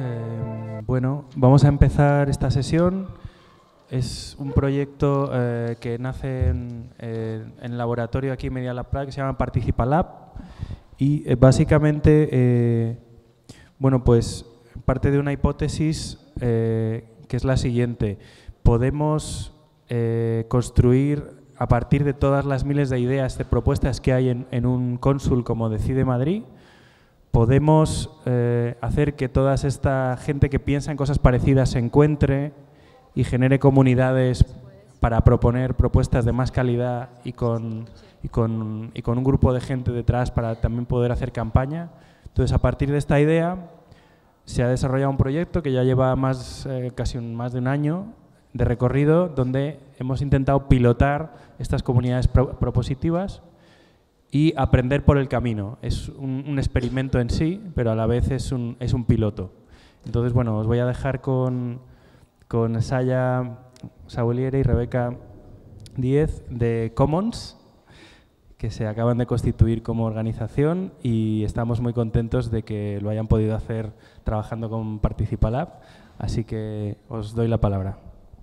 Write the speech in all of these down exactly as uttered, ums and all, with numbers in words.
Eh, bueno, vamos a empezar esta sesión. Es un proyecto eh, que nace en, eh, en el laboratorio aquí en Media Lab Prague, que se llama Participa Lab. Y eh, básicamente, eh, bueno, pues parte de una hipótesis eh, que es la siguiente. Podemos eh, construir, a partir de todas las miles de ideas, de propuestas que hay en, en un cónsul como Decide Madrid, podemos eh, hacer que toda esta gente que piensa en cosas parecidas se encuentre y genere comunidades para proponer propuestas de más calidad y con, y con, y con un grupo de gente detrás para también poder hacer campaña. Entonces, a partir de esta idea, se ha desarrollado un proyecto que ya lleva más, eh, casi un, más de un año de recorrido, donde hemos intentado pilotar estas comunidades pro, propositivas y aprender por el camino. Es un, un experimento en sí, pero a la vez es un, es un piloto. Entonces, bueno, os voy a dejar con, con Saya Sauliere y Rebeca Díez de Commons, que se acaban de constituir como organización y estamos muy contentos de que lo hayan podido hacer trabajando con Participa Lab. Así que os doy la palabra.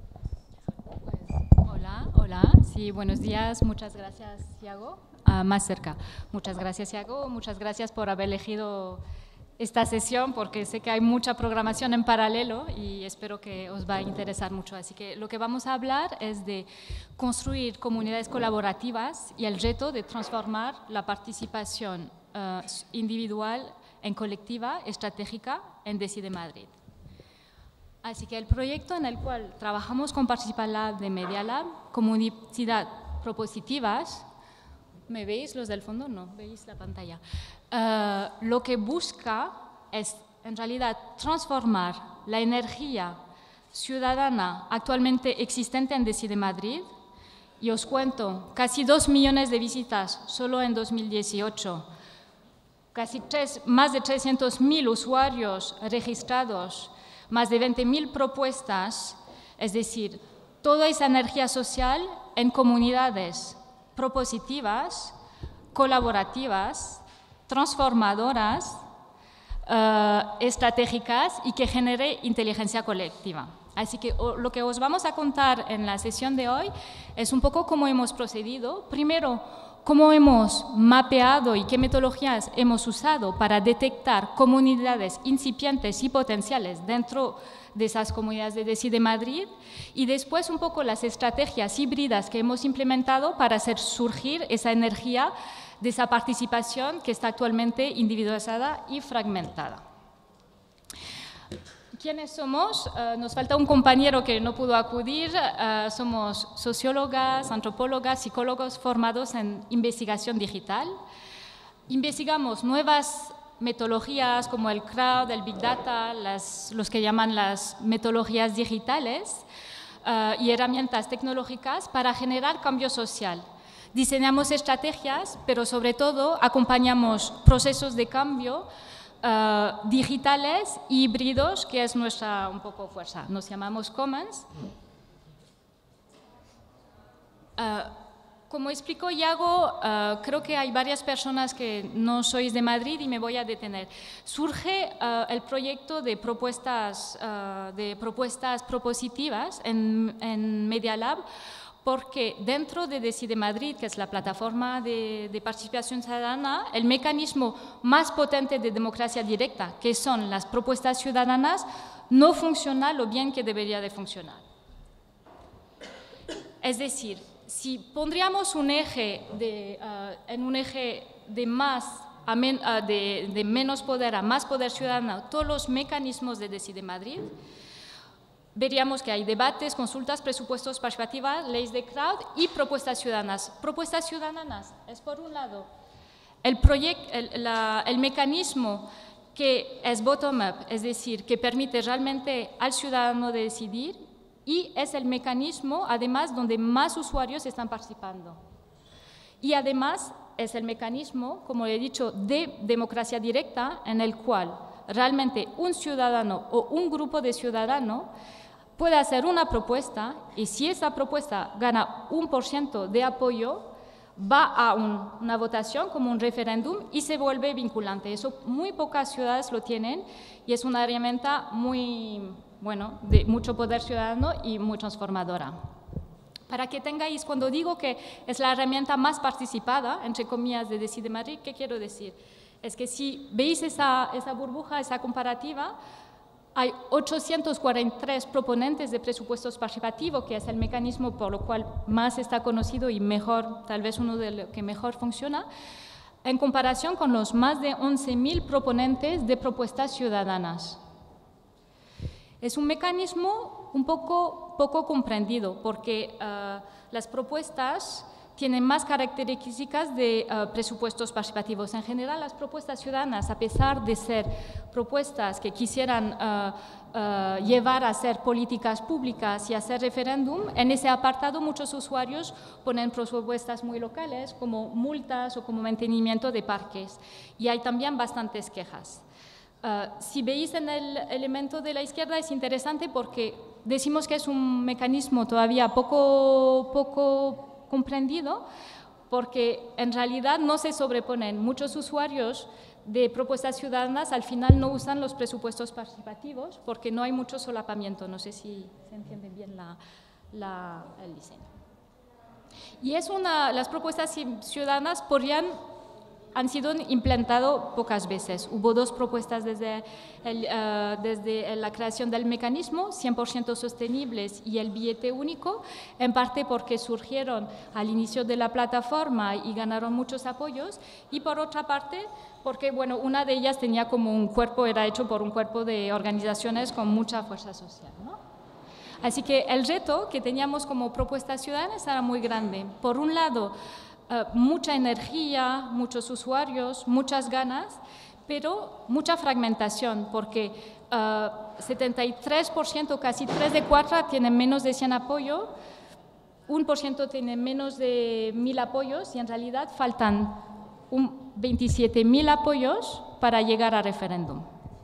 Hola, hola. Sí, buenos días. Muchas gracias, Iago. Uh, más cerca. Muchas gracias, Iago. Muchas gracias por haber elegido esta sesión, porque sé que hay mucha programación en paralelo y espero que os va a interesar mucho. Así que lo que vamos a hablar es de construir comunidades colaborativas y el reto de transformar la participación uh, individual en colectiva, estratégica, en Decide Madrid. Así que el proyecto en el cual trabajamos con Participa Lab de Media Lab, comunidad propositivas. ¿Me veis los del fondo? No, veis la pantalla. Uh, lo que busca es, en realidad, transformar la energía ciudadana actualmente existente en Decide Madrid. Y os cuento, casi dos millones de visitas solo en dos mil dieciocho, casi tres, más de trescientos mil usuarios registrados, más de veinte mil propuestas, es decir, toda esa energía social en comunidades propositivas, colaborativas, transformadoras, uh, estratégicas y que genere inteligencia colectiva. Así que o, lo que os vamos a contar en la sesión de hoy es un poco cómo hemos procedido. Primero, cómo hemos mapeado y qué metodologías hemos usado para detectar comunidades incipientes y potenciales dentro de esas comunidades de Decide Madrid, y después un poco las estrategias híbridas que hemos implementado para hacer surgir esa energía de esa participación que está actualmente individualizada y fragmentada. ¿Quiénes somos? Uh, nos falta un compañero que no pudo acudir. Uh, somos sociólogas, antropólogas, psicólogos formados en investigación digital. Investigamos nuevas metodologías como el crowd, el big data, las, los que llaman las metodologías digitales uh, y herramientas tecnológicas para generar cambio social. Diseñamos estrategias, pero sobre todo acompañamos procesos de cambio uh, digitales y híbridos, que es nuestra un poco fuerza. Nos llamamos Commons. Uh, Como explicó Iago, uh, creo que hay varias personas que no sois de Madrid y me voy a detener. Surge uh, el proyecto de propuestas, uh, de propuestas propositivas en, en Media Lab, porque dentro de Decide Madrid, que es la plataforma de, de participación ciudadana, el mecanismo más potente de democracia directa, que son las propuestas ciudadanas, no funciona lo bien que debería de funcionar. Es decir, si pondríamos un eje de, uh, en un eje de, más a men, uh, de, de menos poder a más poder ciudadano, todos los mecanismos de Decide Madrid, veríamos que hay debates, consultas, presupuestos participativas, leyes de crowd y propuestas ciudadanas. Propuestas ciudadanas es, por un lado, el, proyecto, el, la, el mecanismo que es bottom-up, es decir, que permite realmente al ciudadano de decidir, y es el mecanismo, además, donde más usuarios están participando. Y además es el mecanismo, como he dicho, de democracia directa, en el cual realmente un ciudadano o un grupo de ciudadanos puede hacer una propuesta y si esa propuesta gana un por ciento de apoyo, va a un, una votación como un referéndum y se vuelve vinculante. Eso muy pocas ciudades lo tienen y es una herramienta muy, bueno, de mucho poder ciudadano y muy transformadora. Para que tengáis, cuando digo que es la herramienta más participada, entre comillas, de Decide Madrid, ¿qué quiero decir? Es que si veis esa, esa burbuja, esa comparativa, hay ochocientos cuarenta y tres proponentes de presupuestos participativos, que es el mecanismo por lo cual más está conocido y mejor, tal vez uno de los que mejor funciona, en comparación con los más de once mil proponentes de propuestas ciudadanas. Es un mecanismo un poco, poco comprendido porque uh, las propuestas tienen más características de uh, presupuestos participativos. En general, las propuestas ciudadanas, a pesar de ser propuestas que quisieran uh, uh, llevar a hacer políticas públicas y hacer referéndum, en ese apartado muchos usuarios ponen propuestas muy locales, como multas o como mantenimiento de parques. Y hay también bastantes quejas. Uh, si veis en el elemento de la izquierda es interesante porque decimos que es un mecanismo todavía poco, poco comprendido porque en realidad no se sobreponen. Muchos usuarios de propuestas ciudadanas al final no usan los presupuestos participativos porque no hay mucho solapamiento. No sé si se entiende bien la, la, el diseño. Y es una, las propuestas ciudadanas podrían han sido implantadas pocas veces. Hubo dos propuestas desde, el, uh, desde la creación del mecanismo, cien por ciento sostenibles y el billete único, en parte porque surgieron al inicio de la plataforma y ganaron muchos apoyos, y por otra parte porque bueno, una de ellas tenía como un cuerpo, era hecho por un cuerpo de organizaciones con mucha fuerza social, ¿no? Así que el reto que teníamos como propuestas ciudadanas era muy grande. Por un lado, Uh, mucha energía, muchos usuarios, muchas ganas, pero mucha fragmentación, porque uh, setenta y tres por ciento, casi tres de cuatro, tienen menos de cien apoyos, uno por ciento tiene menos de mil apoyos y en realidad faltan un veintisiete mil apoyos para llegar a referéndum.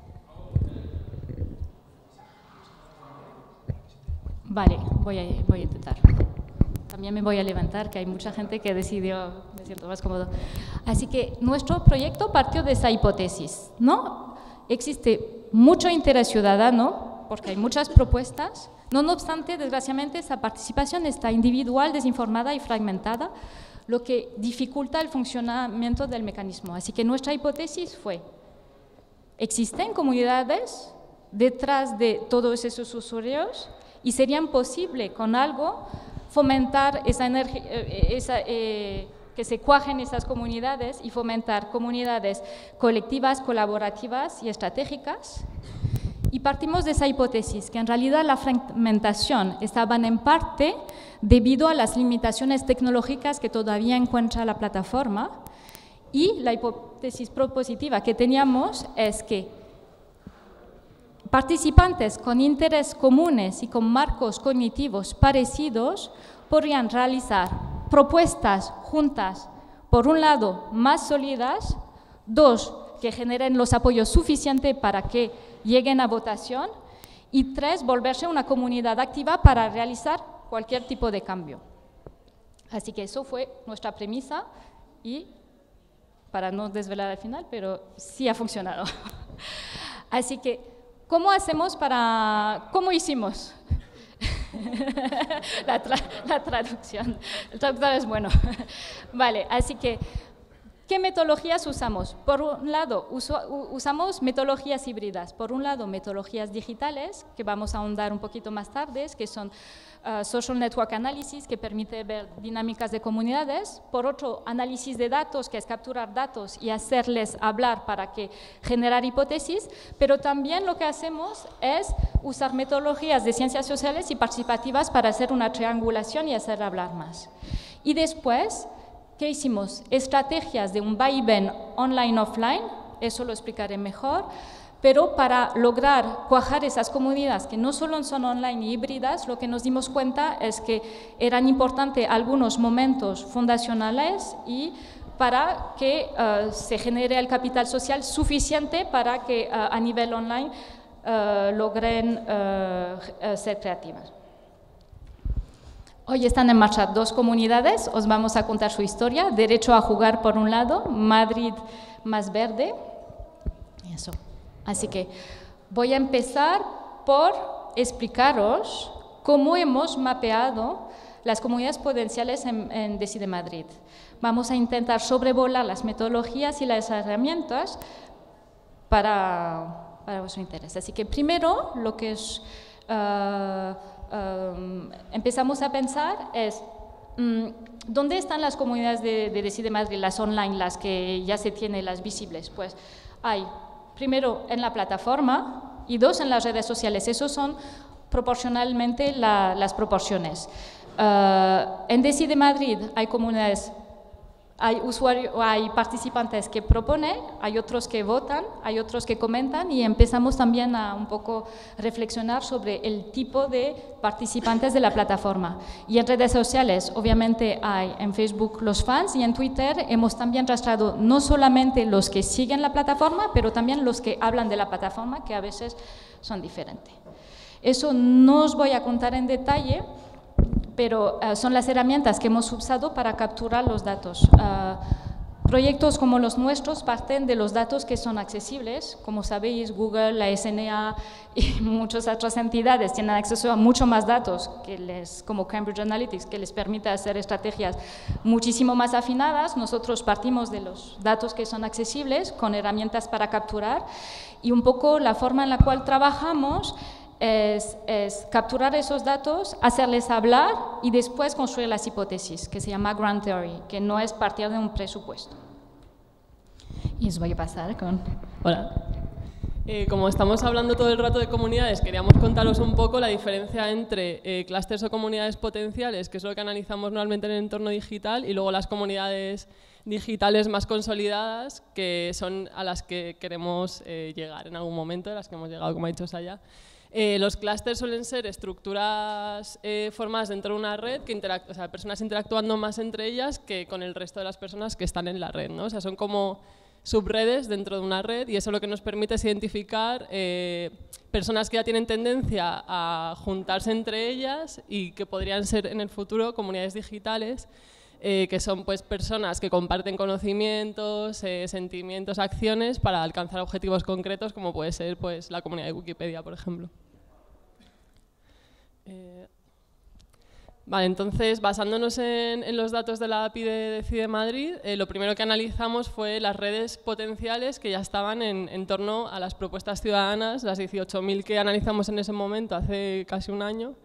Vale, voy a, voy a intentar. También me voy a levantar, que hay mucha gente que decidió, me siento más cómodo. Así que nuestro proyecto partió de esa hipótesis, ¿no? Existe mucho interés ciudadano, porque hay muchas propuestas, no, no obstante, desgraciadamente, esa participación está individual, desinformada y fragmentada, lo que dificulta el funcionamiento del mecanismo. Así que nuestra hipótesis fue, existen comunidades detrás de todos esos usuarios y serían posible con algo fomentar esa energía, esa, eh, que se cuajen esas comunidades y fomentar comunidades colectivas, colaborativas y estratégicas. Y partimos de esa hipótesis, que en realidad la fragmentación estaba en parte debido a las limitaciones tecnológicas que todavía encuentra la plataforma, y la hipótesis propositiva que teníamos es que participantes con intereses comunes y con marcos cognitivos parecidos podrían realizar propuestas juntas, por un lado, más sólidas, dos, que generen los apoyos suficientes para que lleguen a votación, y tres, volverse una comunidad activa para realizar cualquier tipo de cambio. Así que eso fue nuestra premisa y, para no desvelar al final, pero sí ha funcionado. Así que, ¿cómo hacemos para, cómo hicimos? la, tra la traducción, el traductor es bueno. Vale, así que, ¿qué metodologías usamos? Por un lado, uso, usamos metodologías híbridas. Por un lado, metodologías digitales, que vamos a ahondar un poquito más tarde, que son uh, Social Network Analysis, que permite ver dinámicas de comunidades. Por otro, análisis de datos, que es capturar datos y hacerles hablar para que generar hipótesis. Pero también lo que hacemos es usar metodologías de ciencias sociales y participativas para hacer una triangulación y hacer hablar más. Y después, ¿qué hicimos? Estrategias de un vaivén online-offline, eso lo explicaré mejor, pero para lograr cuajar esas comunidades que no solo son online y híbridas, lo que nos dimos cuenta es que eran importantes algunos momentos fundacionales y para que uh, se genere el capital social suficiente para que uh, a nivel online uh, logren uh, uh, ser creativas. Hoy están en marcha dos comunidades, os vamos a contar su historia. Derecho a jugar por un lado, Madrid más verde. Eso. Así que voy a empezar por explicaros cómo hemos mapeado las comunidades potenciales en, en Decide Madrid. Vamos a intentar sobrevolar las metodologías y las herramientas para, para vuestro interés. Así que primero lo que es, uh, um, empezamos a pensar es um, ¿dónde están las comunidades de, de Decide Madrid, las online, las que ya se tienen, las visibles? Pues hay primero en la plataforma y dos en las redes sociales. Esos son proporcionalmente la, las proporciones. Uh, en Decide Madrid hay comunidades, hay usuarios, hay participantes que proponen, hay otros que votan, hay otros que comentan y empezamos también a un poco reflexionar sobre el tipo de participantes de la plataforma. Y en redes sociales, obviamente hay en Facebook los fans y en Twitter hemos también rastreado no solamente los que siguen la plataforma, pero también los que hablan de la plataforma, que a veces son diferentes. Eso no os voy a contar en detalle, pero uh, son las herramientas que hemos usado para capturar los datos. Uh, proyectos como los nuestros parten de los datos que son accesibles. Como sabéis, Google, la S N A y muchas otras entidades tienen acceso a mucho más datos, que les, como Cambridge Analytics, que les permite hacer estrategias muchísimo más afinadas. Nosotros partimos de los datos que son accesibles, con herramientas para capturar, y un poco la forma en la cual trabajamos Es, es capturar esos datos, hacerles hablar y después construir las hipótesis, que se llama Grand Theory, que no es partir de un presupuesto. Y os voy a pasar con... Hola. Eh, como estamos hablando todo el rato de comunidades, queríamos contaros un poco la diferencia entre eh, clústeres o comunidades potenciales, que es lo que analizamos normalmente en el entorno digital, y luego las comunidades digitales más consolidadas, que son a las que queremos eh, llegar en algún momento, a las que hemos llegado, como ha dicho Saya. Eh, los clústeres suelen ser estructuras eh, formadas dentro de una red, que interact o sea, personas interactuando más entre ellas que con el resto de las personas que están en la red, ¿no? O sea, son como subredes dentro de una red, y eso lo que nos permite es identificar eh, personas que ya tienen tendencia a juntarse entre ellas y que podrían ser en el futuro comunidades digitales, eh, que son pues, personas que comparten conocimientos, eh, sentimientos, acciones para alcanzar objetivos concretos, como puede ser pues, la comunidad de Wikipedia, por ejemplo. Eh, vale, entonces, basándonos en, en los datos de la A P I de Decide Madrid, eh, lo primero que analizamos fue las redes potenciales que ya estaban en, en torno a las propuestas ciudadanas, las dieciocho mil que analizamos en ese momento, hace casi un año.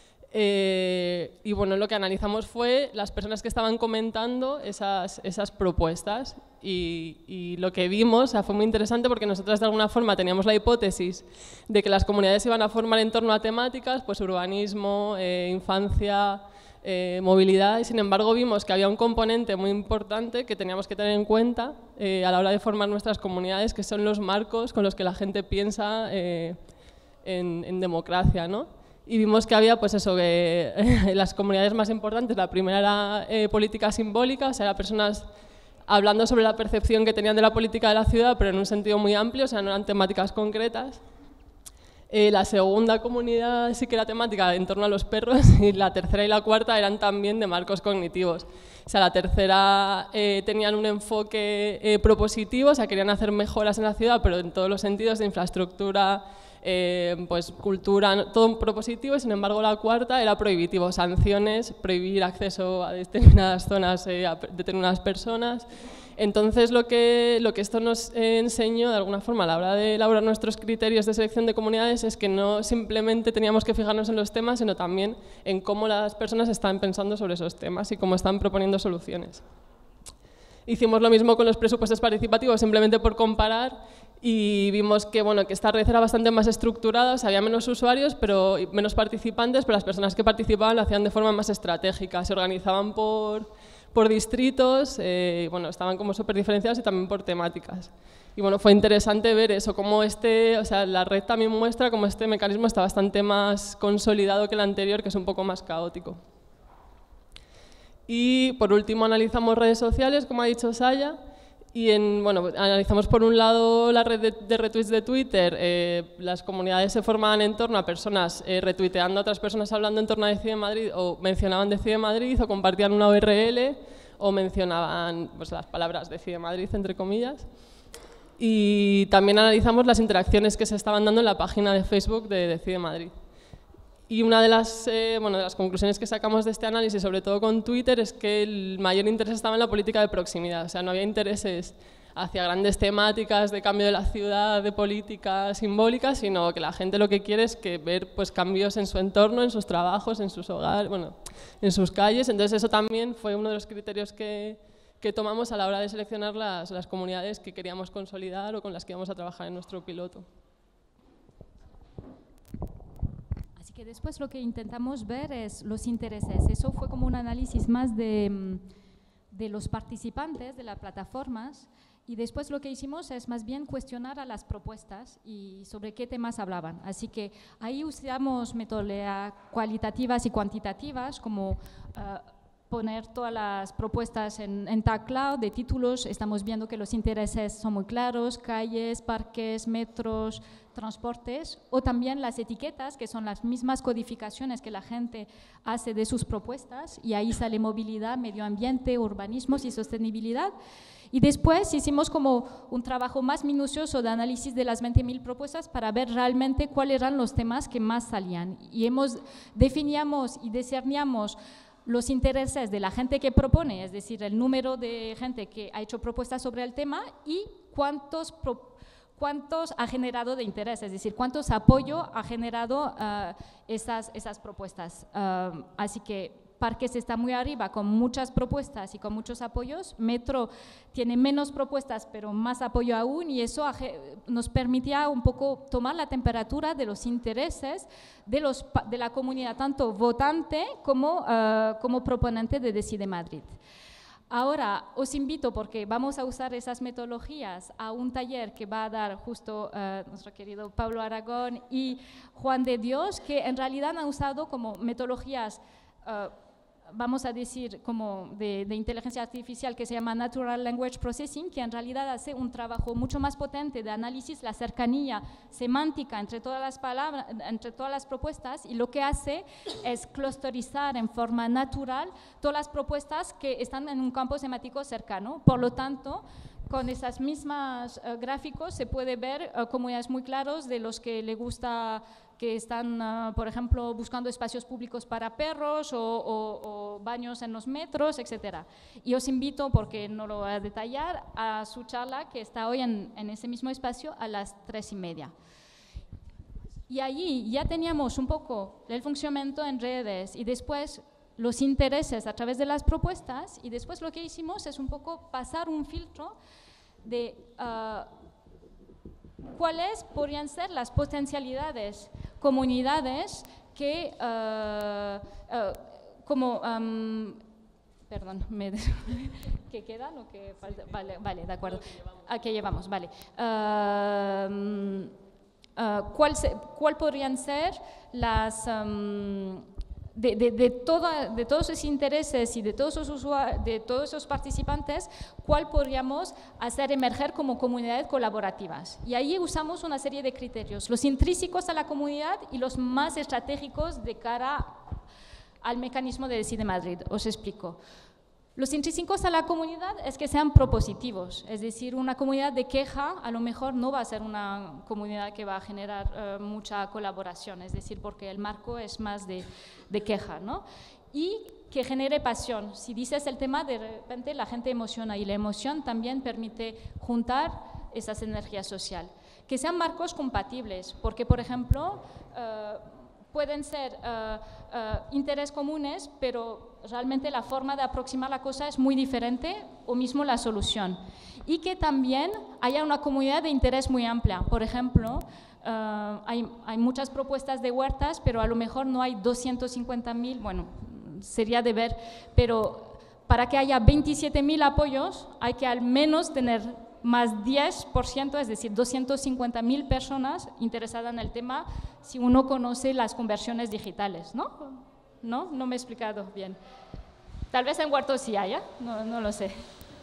Eh, y bueno, lo que analizamos fue las personas que estaban comentando esas, esas propuestas, y, y lo que vimos, o sea, fue muy interesante porque nosotros de alguna forma teníamos la hipótesis de que las comunidades iban a formar en torno a temáticas, pues urbanismo, eh, infancia, eh, movilidad, y sin embargo vimos que había un componente muy importante que teníamos que tener en cuenta eh, a la hora de formar nuestras comunidades, que son los marcos con los que la gente piensa eh, en, en democracia, ¿no? Y vimos que había, pues eso, que eh, las comunidades más importantes, la primera era eh, política simbólica, o sea, eran personas hablando sobre la percepción que tenían de la política de la ciudad, pero en un sentido muy amplio, o sea, no eran temáticas concretas. Eh, la segunda comunidad sí que era temática en torno a los perros, y la tercera y la cuarta eran también de marcos cognitivos. O sea, la tercera eh, tenían un enfoque eh, propositivo, o sea, querían hacer mejoras en la ciudad, pero en todos los sentidos de infraestructura, Eh, pues cultura, todo un propositivo, y sin embargo la cuarta era prohibitivo, sanciones, prohibir acceso a determinadas zonas eh, a determinadas personas. Entonces lo que, lo que esto nos eh, enseñó de alguna forma a la hora de elaborar nuestros criterios de selección de comunidades es que no simplemente teníamos que fijarnos en los temas, sino también en cómo las personas están pensando sobre esos temas y cómo están proponiendo soluciones. Hicimos lo mismo con los presupuestos participativos, simplemente por comparar, y vimos que, bueno, que esta red era bastante más estructurada, o sea, había menos usuarios, pero menos participantes, pero las personas que participaban lo hacían de forma más estratégica, se organizaban por, por distritos, eh, y, bueno, estaban como súper diferenciados, y también por temáticas. Y bueno, fue interesante ver eso, cómo este, o sea, la red también muestra cómo este mecanismo está bastante más consolidado que el anterior, que es un poco más caótico. Y por último analizamos redes sociales, como ha dicho Saya, Y en, bueno, analizamos por un lado la red de, de retweets de Twitter. Eh, las comunidades se formaban en torno a personas eh, retuiteando a otras personas hablando en torno a Decide Madrid, o mencionaban Decide Madrid, o compartían una U R L, o mencionaban pues, las palabras Decide Madrid, entre comillas. Y también analizamos las interacciones que se estaban dando en la página de Facebook de Decide Madrid. Y una de las, eh, bueno, de las conclusiones que sacamos de este análisis, sobre todo con Twitter, es que el mayor interés estaba en la política de proximidad. O sea, no había intereses hacia grandes temáticas de cambio de la ciudad, de política simbólica, sino que la gente lo que quiere es que ver pues, cambios en su entorno, en sus trabajos, en sus hogares, bueno, en sus calles. Entonces eso también fue uno de los criterios que, que tomamos a la hora de seleccionar las, las comunidades que queríamos consolidar o con las que íbamos a trabajar en nuestro piloto. Que después lo que intentamos ver es los intereses. Eso fue como un análisis más de, de los participantes de las plataformas, y después lo que hicimos es más bien cuestionar a las propuestas y sobre qué temas hablaban. Así que ahí usamos metodologías cualitativas y cuantitativas, como uh, poner todas las propuestas en, en Tag Cloud de títulos. Estamos viendo que los intereses son muy claros: calles, parques, metros, transportes, o también las etiquetas, que son las mismas codificaciones que la gente hace de sus propuestas, y ahí sale movilidad, medio ambiente, urbanismos y sostenibilidad. Y después hicimos como un trabajo más minucioso de análisis de las veinte mil propuestas para ver realmente cuáles eran los temas que más salían. Y hemos, definíamos y discerníamos los intereses de la gente que propone, es decir, el número de gente que ha hecho propuestas sobre el tema y cuántos propuestas cuántos ha generado de interés, es decir, cuántos apoyo ha generado uh, esas, esas propuestas. Uh, así que Parques está muy arriba con muchas propuestas y con muchos apoyos. Metro tiene menos propuestas pero más apoyo aún, y eso nos permitía un poco tomar la temperatura de los intereses de, los, de la comunidad, tanto votante como, uh, como proponente de Decide Madrid. Ahora os invito, porque vamos a usar esas metodologías, a un taller que va a dar justo uh, nuestro querido Pablo Aragón y Juan de Dios, que en realidad han usado como metodologías, uh, vamos a decir, como de, de inteligencia artificial, que se llama Natural Language Processing, que en realidad hace un trabajo mucho más potente de análisis, la cercanía semántica entre todas las palabras, entre todas las propuestas, y lo que hace es clusterizar en forma natural todas las propuestas que están en un campo semántico cercano. Por lo tanto, con esas mismas uh, gráficos se puede ver uh, comunidades muy claros de los que le gusta, que están, uh, por ejemplo, buscando espacios públicos para perros o, o, o baños en los metros, etcétera. Y os invito, porque no lo voy a detallar, a su charla que está hoy en, en ese mismo espacio a las tres y media. Y allí ya teníamos un poco el funcionamiento en redes y después los intereses a través de las propuestas, y después lo que hicimos es un poco pasar un filtro de uh, cuáles podrían ser las potencialidades, comunidades que, uh, uh, como, um, perdón, me, ¿qué quedan o qué falta? Vale, vale, de acuerdo. ¿A qué llevamos? Vale. Uh, uh, ¿cuál, se, ¿Cuál podrían ser las... Um, De, de, de, toda, de todos esos intereses y de todos esos, usuarios, de todos esos participantes, cuál podríamos hacer emerger como comunidades colaborativas. Y ahí usamos una serie de criterios, los intrínsecos a la comunidad y los más estratégicos de cara al mecanismo de Decide Madrid. Os explico. Los intrínsecos a la comunidad es que sean propositivos, es decir, una comunidad de queja a lo mejor no va a ser una comunidad que va a generar uh, mucha colaboración, es decir, porque el marco es más de, de queja, ¿no? Y que genere pasión. Si dices el tema, de repente la gente emociona, y la emoción también permite juntar esas energías sociales. Que sean marcos compatibles, porque, por ejemplo, uh, pueden ser uh, uh, intereses comunes, pero realmente la forma de aproximar la cosa es muy diferente, o mismo la solución. Y que también haya una comunidad de interés muy amplia. Por ejemplo, uh, hay, hay muchas propuestas de huertas, pero a lo mejor no hay doscientos cincuenta mil, bueno, sería de ver, pero para que haya veintisiete mil apoyos hay que al menos tener más diez por ciento, es decir, doscientas cincuenta mil personas interesadas en el tema, si uno conoce las conversiones digitales, ¿no? ¿No? No me he explicado bien. Tal vez en Huerto sí haya, no, no lo sé.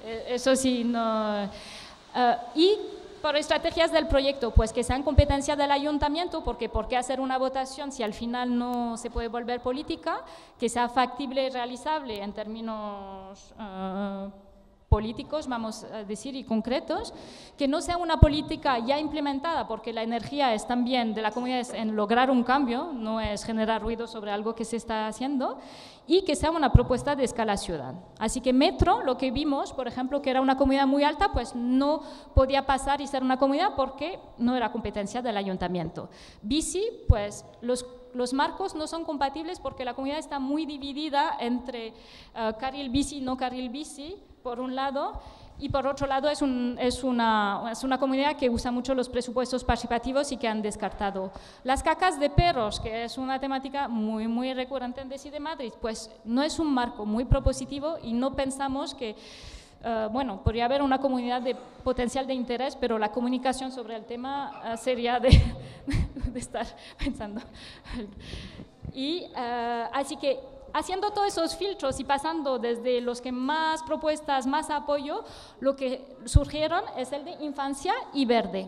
Eso sí, no. Uh, y por estrategias del proyecto, pues que sean competencia del ayuntamiento, porque ¿por qué hacer una votación si al final no se puede volver política? Que sea factible y realizable en términos uh, políticos, vamos a decir, y concretos, que no sea una política ya implementada, porque la energía es también de la comunidad es en lograr un cambio, no es generar ruido sobre algo que se está haciendo, y que sea una propuesta de escala ciudad. Así que Metro, lo que vimos, por ejemplo, que era una comunidad muy alta, pues no podía pasar y ser una comunidad porque no era competencia del ayuntamiento. Bici, pues los Los marcos no son compatibles porque la comunidad está muy dividida entre uh, carril bici y no carril bici, por un lado, y por otro lado es, un, es, una, es una comunidad que usa mucho los presupuestos participativos y que han descartado. Las cacas de perros, que es una temática muy, muy recurrente en Decide Madrid, pues no es un marco muy propositivo y no pensamos que Uh, bueno, podría haber una comunidad de potencial de interés, pero la comunicación sobre el tema uh, sería de, de estar pensando. Y uh, así que haciendo todos esos filtros y pasando desde los que más propuestas, más apoyo, lo que surgieron es el de infancia y verde.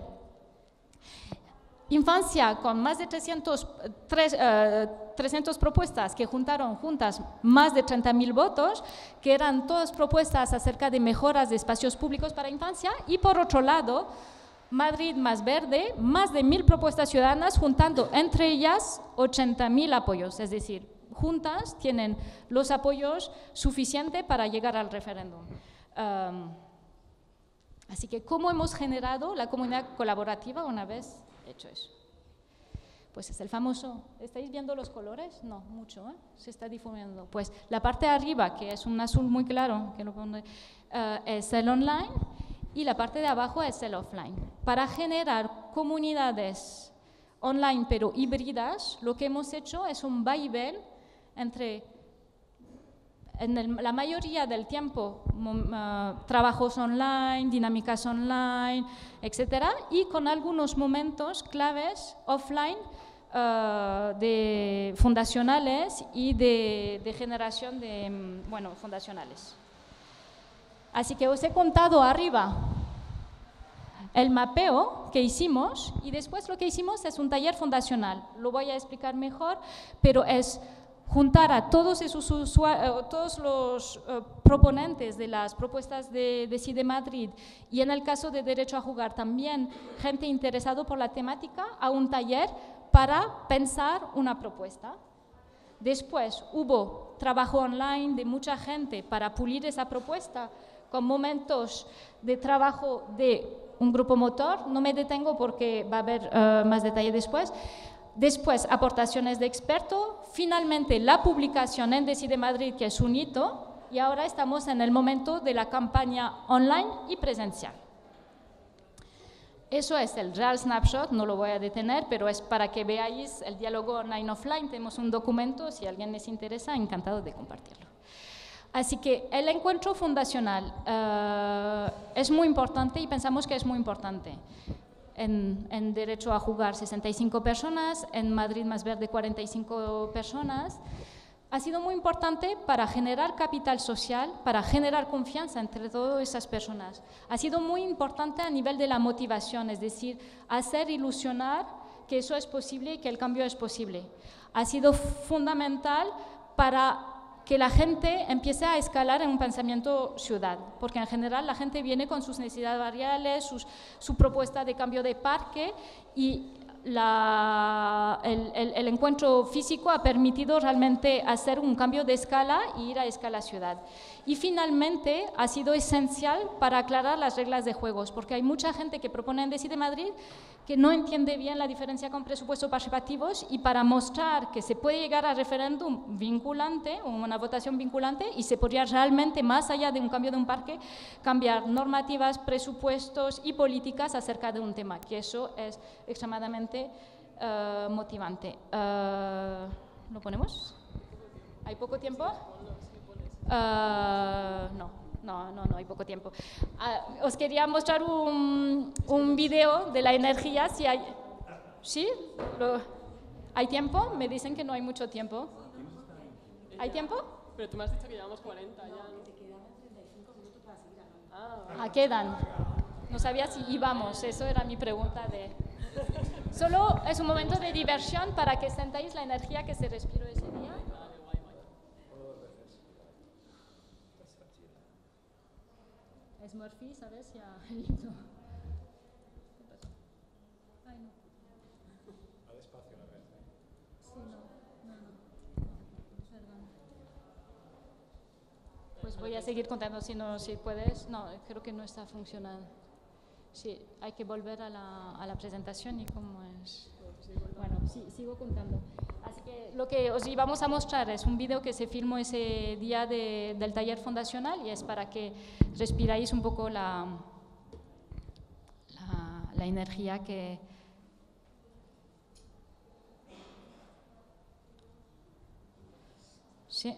Infancia con más de trescientas propuestas que juntaron juntas más de treinta mil votos, que eran todas propuestas acerca de mejoras de espacios públicos para infancia, y por otro lado, Madrid más verde, más de mil propuestas ciudadanas, juntando entre ellas ochenta mil apoyos, es decir, juntas tienen los apoyos suficientes para llegar al referéndum. Um, así que, ¿cómo hemos generado la comunidad colaborativa una vez hecho eso? Pues es el famoso, ¿estáis viendo los colores? No, mucho, ¿eh? Se está difuminando. Pues la parte de arriba, que es un azul muy claro, que lo pone, uh, es el online, y la parte de abajo es el offline. Para generar comunidades online pero híbridas, lo que hemos hecho es un vaivén entre, en el, la mayoría del tiempo, uh, trabajos online, dinámicas online, etcétera, y con algunos momentos claves offline uh, de fundacionales y de, de generación de, bueno, fundacionales. Así que os he contado arriba el mapeo que hicimos, y después lo que hicimos es un taller fundacional. Lo voy a explicar mejor, pero es juntar a todos, esos usuarios, todos los uh, proponentes de las propuestas de Decide Madrid, y en el caso de Derecho a Jugar también gente interesada por la temática, a un taller para pensar una propuesta. Después hubo trabajo online de mucha gente para pulir esa propuesta, con momentos de trabajo de un grupo motor. No me detengo porque va a haber uh, más detalle después. Después, aportaciones de experto. Finalmente, la publicación en Decide Madrid, que es un hito, y ahora estamos en el momento de la campaña online y presencial. Eso es el real snapshot, no lo voy a detener, pero es para que veáis el diálogo online-offline. Tenemos un documento, si a alguien les interesa, encantado de compartirlo. Así que el encuentro fundacional uh, es muy importante, y pensamos que es muy importante. En, en Derecho a Jugar sesenta y cinco personas, en Madrid más Verde cuarenta y cinco personas. Ha sido muy importante para generar capital social, para generar confianza entre todas esas personas. Ha sido muy importante a nivel de la motivación, es decir, hacer ilusionar que eso es posible y que el cambio es posible. Ha sido fundamental para que la gente empiece a escalar en un pensamiento ciudad, porque en general la gente viene con sus necesidades variables, sus, su propuesta de cambio de parque, y la, el, el, el encuentro físico ha permitido realmente hacer un cambio de escala y ir a escala ciudad. Y finalmente ha sido esencial para aclarar las reglas de juegos, porque hay mucha gente que propone en Decide Madrid que no entiende bien la diferencia con presupuestos participativos, y para mostrar que se puede llegar a referéndum vinculante, o una votación vinculante, y se podría realmente, más allá de un cambio de un parque, cambiar normativas, presupuestos y políticas acerca de un tema, que eso es extremadamente uh, motivante. Uh, ¿Lo ponemos? ¿Hay poco tiempo? Uh, no. No, no, no hay poco tiempo. Uh, os quería mostrar un, un video de la energía. Si hay, ¿sí? Lo, ¿Hay tiempo? Me dicen que no hay mucho tiempo. ¿Hay tiempo? Pero tú me has dicho que llevamos cuarenta ya. Ah, quedan. No sabía si íbamos, eso era mi pregunta de... Solo es un momento de diversión para que sentáis la energía que se respiró ese día. Es Murphy, ¿sabes? Ya. Ay, no. Ay, no. A despacio la vez. Sí, no, no, no, no, perdón. Pues voy a seguir contando si no, si puedes. No, creo que no está funcionando. Sí, hay que volver a la, a la presentación y cómo es. Bueno, sí, sigo contando. Así que lo que os íbamos a mostrar es un vídeo que se filmó ese día de, del taller fundacional y es para que respiráis un poco la, la, la energía que... Sí.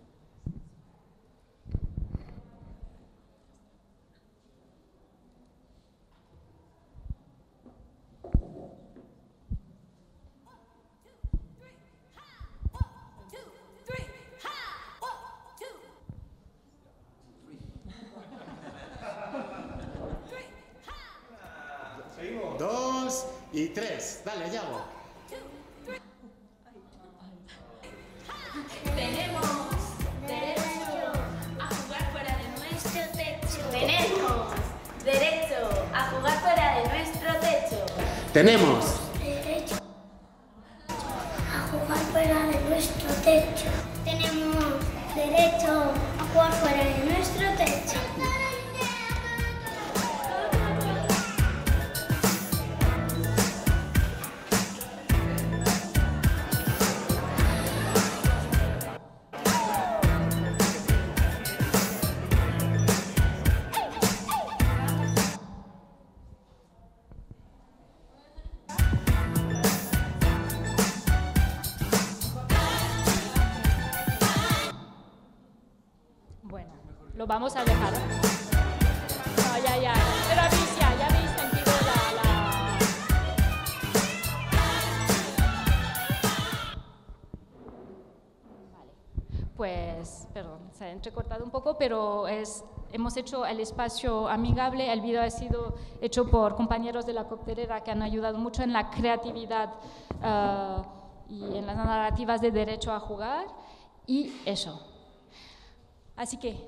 Dos y tres. Dale, Yago. Tenemos derecho a jugar fuera de nuestro techo. Tenemos derecho a jugar fuera de nuestro techo. Tenemos Derecho a jugar fuera de nuestro techo. Tenemos derecho a jugar fuera de nuestro techo. Bueno, lo vamos a dejar. No, ya, ya. Pero habéis, ya, ya habéis sentido la... la... Vale. Pues, perdón, se ha entrecortado un poco, pero es, hemos hecho el espacio amigable. El video ha sido hecho por compañeros de la coctelera que han ayudado mucho en la creatividad uh, y en las narrativas de derecho a jugar. Y eso. Así que,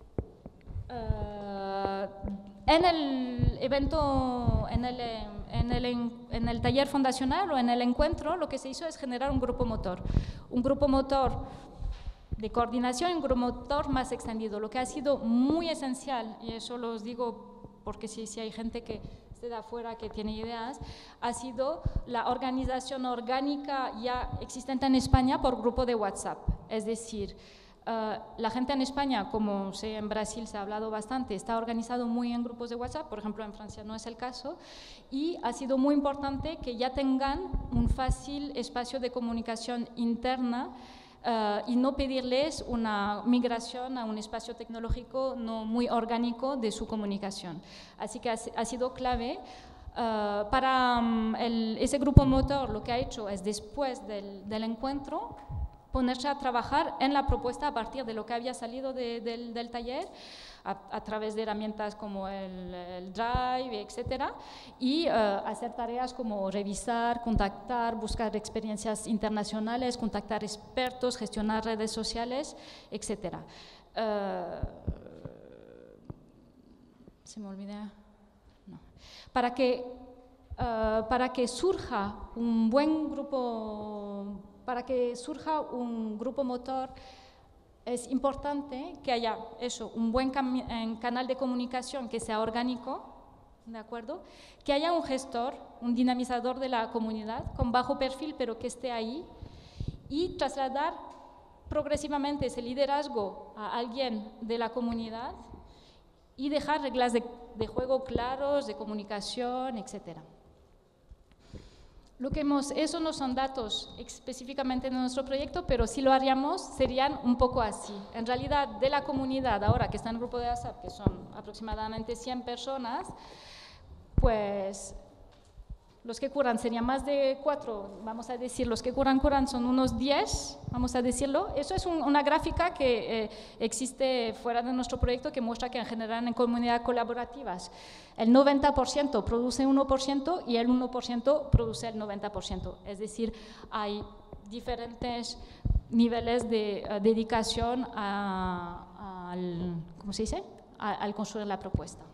uh, en el evento, en el, en, el, en el taller fundacional o en el encuentro, lo que se hizo es generar un grupo motor. Un grupo motor de coordinación y un grupo motor más extendido. Lo que ha sido muy esencial, y eso lo os digo porque si, si hay gente que esté de afuera que tiene ideas, ha sido la organización orgánica ya existente en España por grupo de WhatsApp. Es decir, Uh, la gente en España, como sé en Brasil se ha hablado bastante, está organizado muy en grupos de WhatsApp, por ejemplo en Francia no es el caso, y ha sido muy importante que ya tengan un fácil espacio de comunicación interna uh, y no pedirles una migración a un espacio tecnológico no muy orgánico de su comunicación. Así que ha, ha sido clave. Uh, para um, el, ese grupo motor lo que ha hecho es después del, del encuentro ponerse a trabajar en la propuesta a partir de lo que había salido de, del, del taller, a, a través de herramientas como el, el Drive, etcétera, y uh, hacer tareas como revisar, contactar, buscar experiencias internacionales, contactar expertos, gestionar redes sociales, etcétera. Uh, se me olvida. No. Para que, uh, para que surja un buen grupo Para que surja un grupo motor, es importante que haya eso, un buen canal de comunicación que sea orgánico, ¿de acuerdo? Que haya un gestor, un dinamizador de la comunidad, con bajo perfil, pero que esté ahí, y trasladar progresivamente ese liderazgo a alguien de la comunidad y dejar reglas de, de juego claros, de comunicación, etcétera. Lo que hemos, eso no son datos específicamente de nuestro proyecto, pero si lo haríamos serían un poco así. En realidad, de la comunidad, ahora que está en el grupo de WhatsApp, que son aproximadamente cien personas, pues los que curan serían más de cuatro, vamos a decir, los que curan, curan son unos diez, vamos a decirlo. Eso es un, una gráfica que eh, existe fuera de nuestro proyecto que muestra que en general en comunidades colaborativas el noventa por ciento produce uno por ciento y el uno por ciento produce el noventa por ciento. Es decir, hay diferentes niveles de uh, dedicación a, a, al, ¿cómo se dice? A, al construir la propuesta.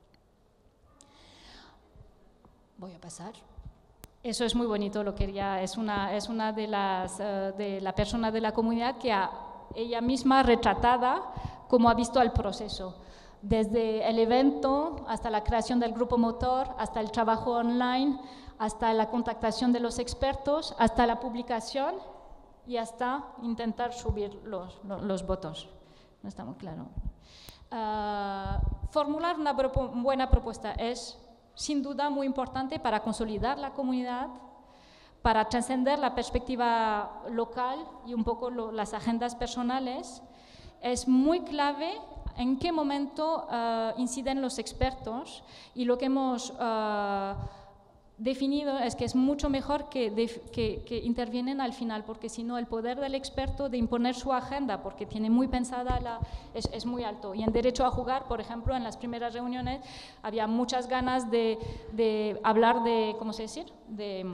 Voy a pasar. Eso es muy bonito, lo quería, es una, es una de las uh, de la persona de la comunidad que ha, ella misma retratada cómo ha visto el proceso, desde el evento hasta la creación del grupo motor, hasta el trabajo online, hasta la contactación de los expertos, hasta la publicación y hasta intentar subir los, los, los votos. No está muy claro. Uh, formular una propo buena propuesta es sin duda muy importante para consolidar la comunidad, para trascender la perspectiva local y un poco lo, las agendas personales. Es muy clave en qué momento uh, inciden los expertos y lo que hemos uh, definido es que es mucho mejor que, de, que, que intervienen al final, porque si no el poder del experto de imponer su agenda, porque tiene muy pensada, la, es, es muy alto. Y en derecho a jugar, por ejemplo, en las primeras reuniones había muchas ganas de, de hablar de, ¿cómo se dice? De,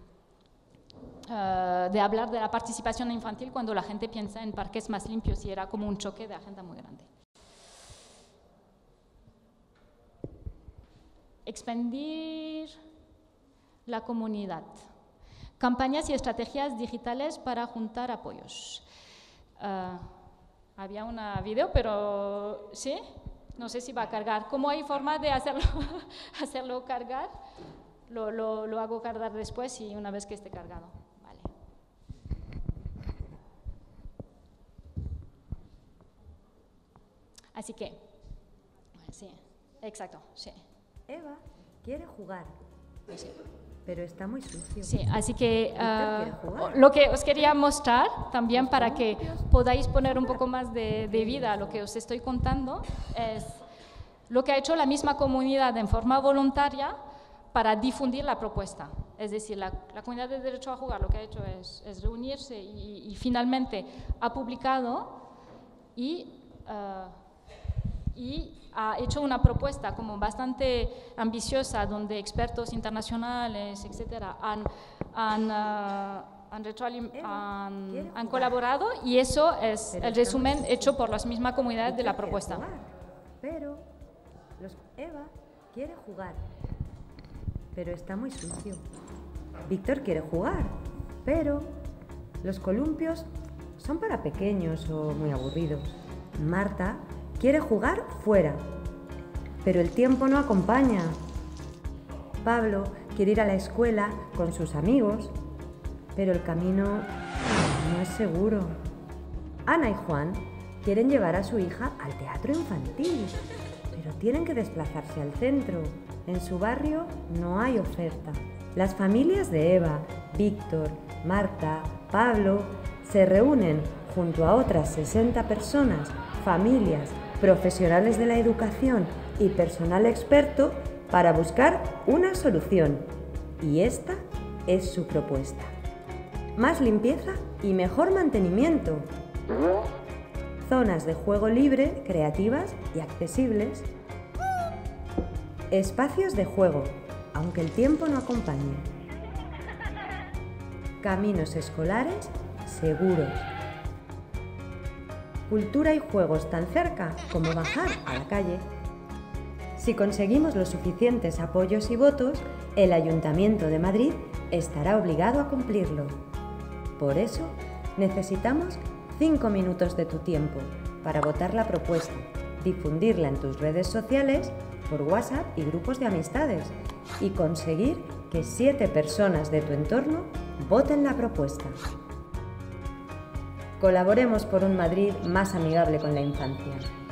uh, de hablar de la participación infantil cuando la gente piensa en parques más limpios y era como un choque de agenda muy grande. Expandir la comunidad. Campañas y estrategias digitales para juntar apoyos. Uh, había un video, pero ¿sí? No sé si va a cargar. ¿Cómo hay forma de hacerlo, hacerlo cargar? Lo, lo, lo hago cargar después y una vez que esté cargado. Vale. Así que, sí, exacto, sí. Eva quiere jugar. Sí. Pero está muy sucio. Sí, así que uh, lo que os quería mostrar también para que podáis poner un poco más de, de vida a lo que os estoy contando es lo que ha hecho la misma comunidad en forma voluntaria para difundir la propuesta. Es decir, la, la comunidad de Derecho a Jugar lo que ha hecho es, es reunirse y, y finalmente ha publicado y, uh, y ha hecho una propuesta como bastante ambiciosa donde expertos internacionales, etcétera, han, han, uh, han, han, han colaborado y eso es el resumen hecho por la misma comunidad de la propuesta. Jugar, pero los, Eva quiere jugar, pero está muy sucio. Víctor quiere jugar, pero los columpios son para pequeños o muy aburridos. Marta quiere jugar fuera, pero el tiempo no acompaña. Pablo quiere ir a la escuela con sus amigos, pero el camino no es seguro. Ana y Juan quieren llevar a su hija al teatro infantil, pero tienen que desplazarse al centro. En su barrio no hay oferta. Las familias de Eva, Víctor, Marta, Pablo se reúnen junto a otras sesenta personas, familias, profesionales de la educación y personal experto para buscar una solución. Y esta es su propuesta. Más limpieza y mejor mantenimiento. Zonas de juego libre, creativas y accesibles. Espacios de juego, aunque el tiempo no acompañe. Caminos escolares seguros. Cultura y juegos tan cerca como bajar a la calle. Si conseguimos los suficientes apoyos y votos, el Ayuntamiento de Madrid estará obligado a cumplirlo. Por eso, necesitamos cinco minutos de tu tiempo para votar la propuesta, difundirla en tus redes sociales, por WhatsApp y grupos de amistades y conseguir que siete personas de tu entorno voten la propuesta. Colaboremos por un Madrid más amigable con la infancia.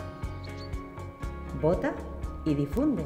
Vota y difunde.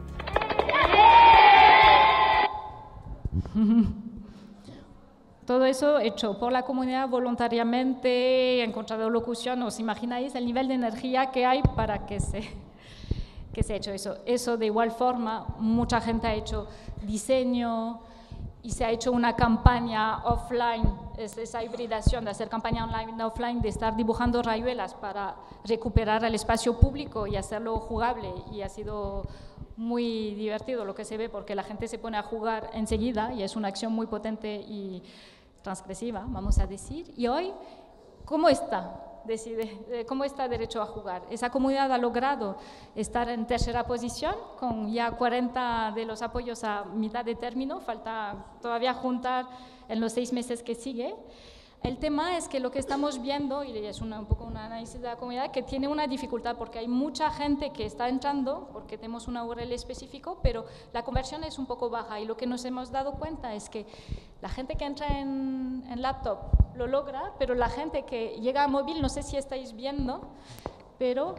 Todo eso hecho por la comunidad voluntariamente, en contra de locución. ¿Os imagináis el nivel de energía que hay para que se, que se ha hecho eso? Eso de igual forma, mucha gente ha hecho diseño, y se ha hecho una campaña offline, es esa hibridación de hacer campaña online y offline, de estar dibujando rayuelas para recuperar el espacio público y hacerlo jugable, y ha sido muy divertido lo que se ve porque la gente se pone a jugar enseguida y es una acción muy potente y transgresiva, vamos a decir. Y hoy, ¿cómo está? Decide, ¿cómo está Derecho a Jugar? Esa comunidad ha logrado estar en tercera posición con ya cuarenta de los apoyos a mitad de término, falta todavía juntar en los seis meses que sigue. El tema es que lo que estamos viendo, y es una, un poco un análisis de la comunidad, que tiene una dificultad porque hay mucha gente que está entrando, porque tenemos una U R L específico, pero la conversión es un poco baja, y lo que nos hemos dado cuenta es que la gente que entra en, en laptop lo logra, pero la gente que llega a móvil, no sé si estáis viendo, pero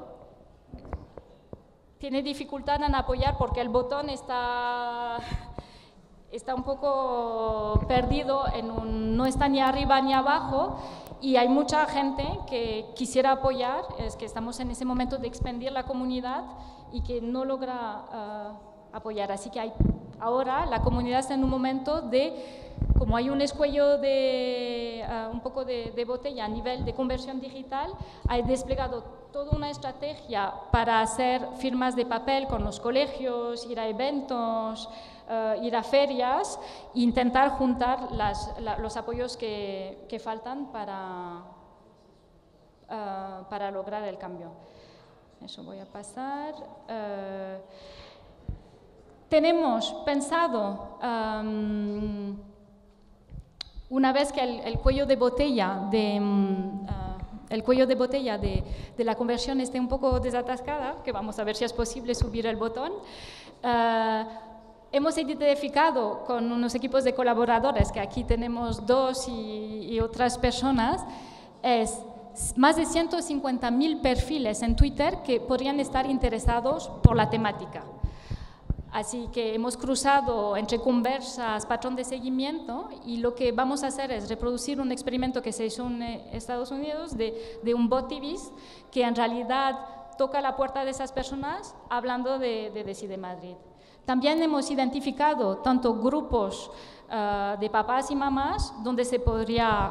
tiene dificultad en apoyar porque el botón está... está un poco perdido, en un, no está ni arriba ni abajo, y hay mucha gente que quisiera apoyar, es que estamos en ese momento de expandir la comunidad y que no logra uh, apoyar. Así que hay, ahora la comunidad está en un momento de, como hay un escuello de uh, un poco de, de botella a nivel de conversión digital, hay desplegado toda una estrategia para hacer firmas de papel con los colegios, ir a eventos, Uh, ir a ferias e intentar juntar las, la, los apoyos que, que faltan para, uh, para lograr el cambio. Eso voy a pasar. Uh, tenemos pensado, um, una vez que el, el cuello de botella de... Um, uh, el cuello de botella de, de la conversión esté un poco desatascada, que vamos a ver si es posible subir el botón, uh, hemos identificado con unos equipos de colaboradores, que aquí tenemos dos y, y otras personas, es más de ciento cincuenta mil perfiles en Twitter que podrían estar interesados por la temática. Así que hemos cruzado entre conversas, patrón de seguimiento, y lo que vamos a hacer es reproducir un experimento que se hizo en Estados Unidos de, de un botivis que en realidad toca la puerta de esas personas hablando de, de Decide Madrid. También hemos identificado tanto grupos uh, de papás y mamás donde se podría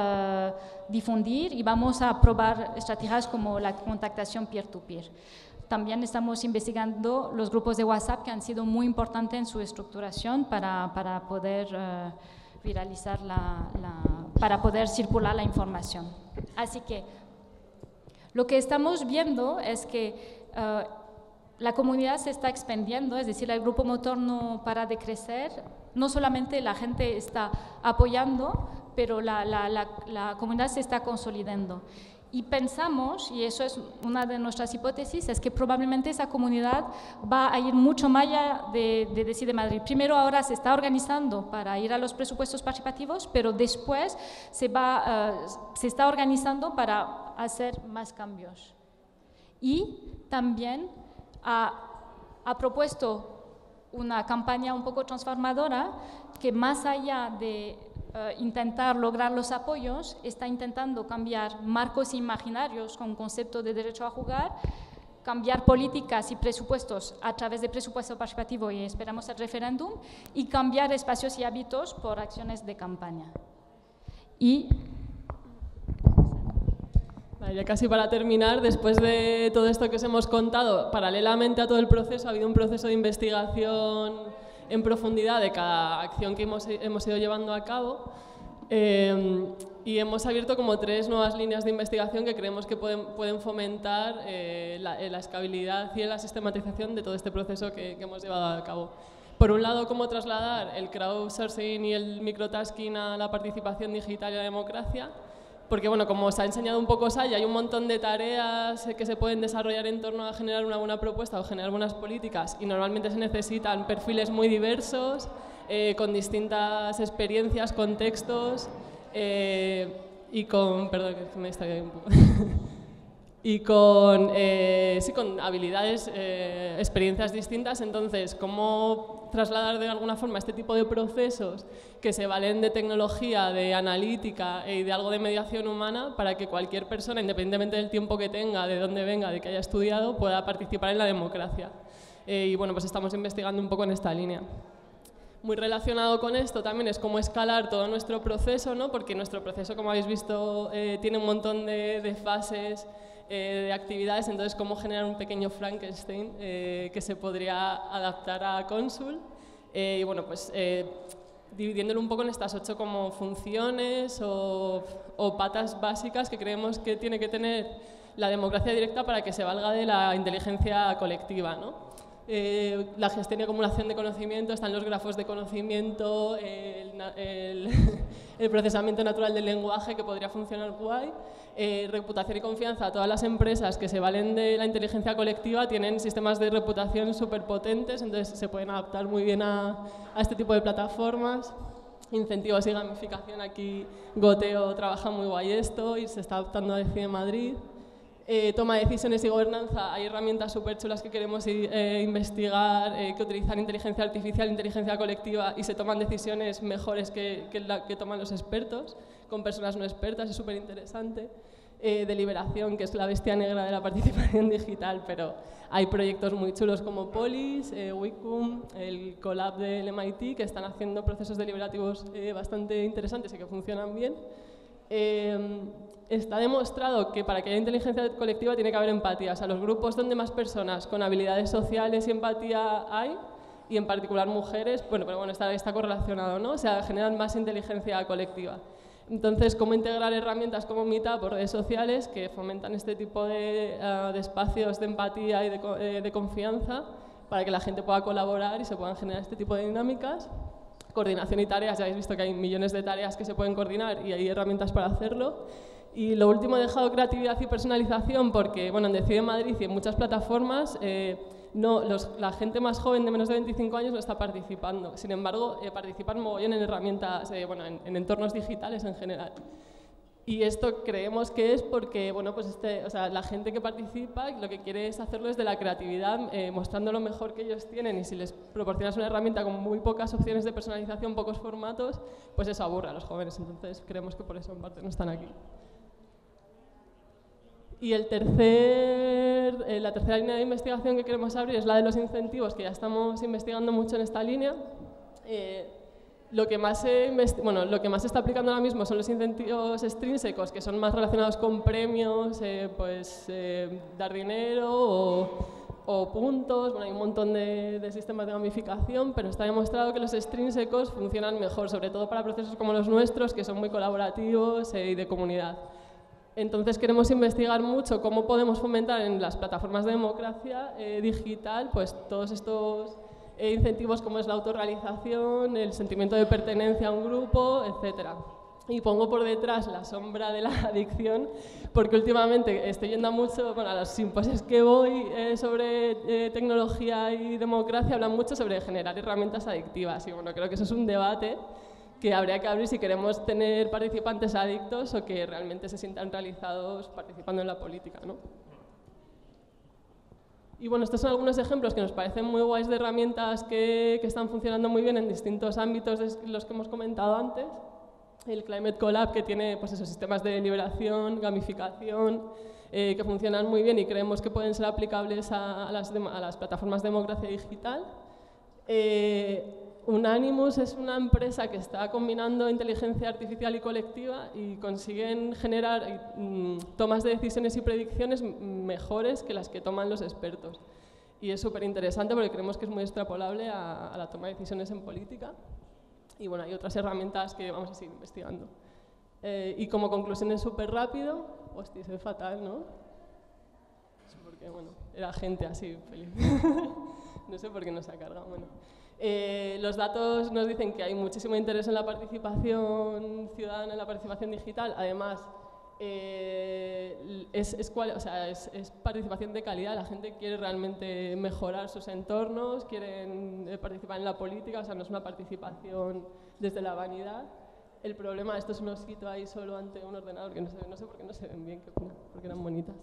uh, difundir, y vamos a probar estrategias como la contactación peer-to-peer. También estamos investigando los grupos de WhatsApp, que han sido muy importantes en su estructuración para, para poder uh, viralizar, la, la, para poder circular la información. Así que lo que estamos viendo es que uh, la comunidad se está expandiendo, es decir, el grupo motor no para de crecer, no solamente la gente está apoyando, pero la, la, la, la comunidad se está consolidando. Y pensamos, y eso es una de nuestras hipótesis, es que probablemente esa comunidad va a ir mucho más allá de, de Decide Madrid. Primero, ahora se está organizando para ir a los presupuestos participativos, pero después se, va, uh, se está organizando para hacer más cambios. Y también Ha, ha propuesto una campaña un poco transformadora que, más allá de uh, intentar lograr los apoyos, está intentando cambiar marcos imaginarios con concepto de derecho a jugar, cambiar políticas y presupuestos a través de presupuesto participativo, y esperamos el referéndum, y cambiar espacios y hábitos por acciones de campaña. Y ya casi para terminar, después de todo esto que os hemos contado, paralelamente a todo el proceso ha habido un proceso de investigación en profundidad de cada acción que hemos, hemos ido llevando a cabo, eh, y hemos abierto como tres nuevas líneas de investigación que creemos que pueden, pueden fomentar eh, la, la escalabilidad y la sistematización de todo este proceso que, que hemos llevado a cabo. Por un lado, cómo trasladar el crowdsourcing y el microtasking a la participación digital y la democracia. Porque, bueno, como os ha enseñado un poco Saya, hay un montón de tareas que se pueden desarrollar en torno a generar una buena propuesta o generar buenas políticas, y normalmente se necesitan perfiles muy diversos, eh, con distintas experiencias, contextos, eh, y con... Perdón, que me está un poco... y con, eh, sí, con habilidades, eh, experiencias distintas. Entonces, ¿cómo trasladar de alguna forma este tipo de procesos que se valen de tecnología, de analítica y de algo de mediación humana, para que cualquier persona, independientemente del tiempo que tenga, de dónde venga, de que haya estudiado, pueda participar en la democracia? Eh, y bueno, pues estamos investigando un poco en esta línea. Muy relacionado con esto también es cómo escalar todo nuestro proceso, ¿no? Porque nuestro proceso, como habéis visto, eh, tiene un montón de, de fases, eh, de actividades, entonces cómo generar un pequeño Frankenstein eh, que se podría adaptar a Consul. Eh, y bueno, pues eh, dividiéndolo un poco en estas ocho como funciones o, o patas básicas que creemos que tiene que tener la democracia directa para que se valga de la inteligencia colectiva, ¿no? Eh, la gestión y acumulación de conocimiento, están los grafos de conocimiento, el, el, el procesamiento natural del lenguaje, que podría funcionar guay, eh, reputación y confianza. Todas las empresas que se valen de la inteligencia colectiva tienen sistemas de reputación súper potentes, entonces se pueden adaptar muy bien a, a este tipo de plataformas. Incentivos y gamificación, aquí Goteo trabaja muy guay esto y se está adaptando a Decide Madrid. Eh, toma de decisiones y gobernanza, hay herramientas súper chulas que queremos eh, investigar, eh, que utilizan inteligencia artificial, inteligencia colectiva y se toman decisiones mejores que, que la que toman los expertos, con personas no expertas, es súper interesante. Eh, deliberación, que es la bestia negra de la participación digital, pero hay proyectos muy chulos como Polis, eh, Wicom, el Colab del M I T, que están haciendo procesos deliberativos eh, bastante interesantes y que funcionan bien. Eh, está demostrado que para que haya inteligencia colectiva tiene que haber empatía. O sea, los grupos donde más personas con habilidades sociales y empatía hay, y en particular mujeres, bueno, pero bueno, está, está correlacionado, ¿no? O sea, generan más inteligencia colectiva. Entonces, ¿cómo integrar herramientas como Meetup o redes sociales que fomentan este tipo de, uh, de espacios de empatía y de, eh, de confianza para que la gente pueda colaborar y se puedan generar este tipo de dinámicas? Coordinación y tareas, ya habéis visto que hay millones de tareas que se pueden coordinar y hay herramientas para hacerlo. Y lo último, he dejado creatividad y personalización porque, bueno, en Decide Madrid y en muchas plataformas, eh, no, los, la gente más joven de menos de veinticinco años no está participando. Sin embargo, eh, participan mogollón en herramientas, eh, bueno, en, en entornos digitales en general. Y esto creemos que es porque, bueno, pues este, o sea, la gente que participa lo que quiere es hacerlo desde la creatividad, eh, mostrando lo mejor que ellos tienen, y si les proporcionas una herramienta con muy pocas opciones de personalización, pocos formatos, pues eso aburre a los jóvenes. Entonces creemos que por eso en parte no están aquí. Y el tercer, eh, la tercera línea de investigación que queremos abrir es la de los incentivos, que ya estamos investigando mucho en esta línea. Eh, Lo que, más se bueno, lo que más se está aplicando ahora mismo son los incentivos extrínsecos, que son más relacionados con premios, eh, pues eh, dar dinero o, o puntos. Bueno, hay un montón de, de sistemas de gamificación, pero está demostrado que los extrínsecos funcionan mejor, sobre todo para procesos como los nuestros, que son muy colaborativos eh, y de comunidad. Entonces queremos investigar mucho cómo podemos fomentar en las plataformas de democracia eh, digital pues todos estos E incentivos como es la autorrealización, el sentimiento de pertenencia a un grupo, etcétera. Y pongo por detrás la sombra de la adicción, porque últimamente estoy yendo mucho, bueno, a los simposios que voy eh, sobre eh, tecnología y democracia, hablan mucho sobre generar herramientas adictivas. Y bueno, creo que eso es un debate que habría que abrir si queremos tener participantes adictos o que realmente se sientan realizados participando en la política, ¿no? Y bueno, estos son algunos ejemplos que nos parecen muy guays de herramientas que, que están funcionando muy bien en distintos ámbitos de los que hemos comentado antes. El Climate Collab, que tiene pues, esos sistemas de deliberación, gamificación, eh, que funcionan muy bien y creemos que pueden ser aplicables a, a, las, a las plataformas de democracia digital. Eh, Unanimous es una empresa que está combinando inteligencia artificial y colectiva y consiguen generar mm, tomas de decisiones y predicciones mejores que las que toman los expertos. Y es súper interesante porque creemos que es muy extrapolable a, a la toma de decisiones en política. Y bueno, hay otras herramientas que vamos a seguir investigando. Eh, y como conclusión es súper rápido, hostia, soy fatal, ¿no? Porque bueno, era gente así feliz. No sé por qué no se ha cargado. Bueno. Eh, los datos nos dicen que hay muchísimo interés en la participación ciudadana, en la participación digital. Además, eh, es, es, cual, o sea, es, es participación de calidad. La gente quiere realmente mejorar sus entornos, quieren eh, participar en la política, o sea, no es una participación desde la vanidad. El problema, esto es un osito ahí solo ante un ordenador, que no sé, no sé por qué no se ven bien, porque eran bonitas.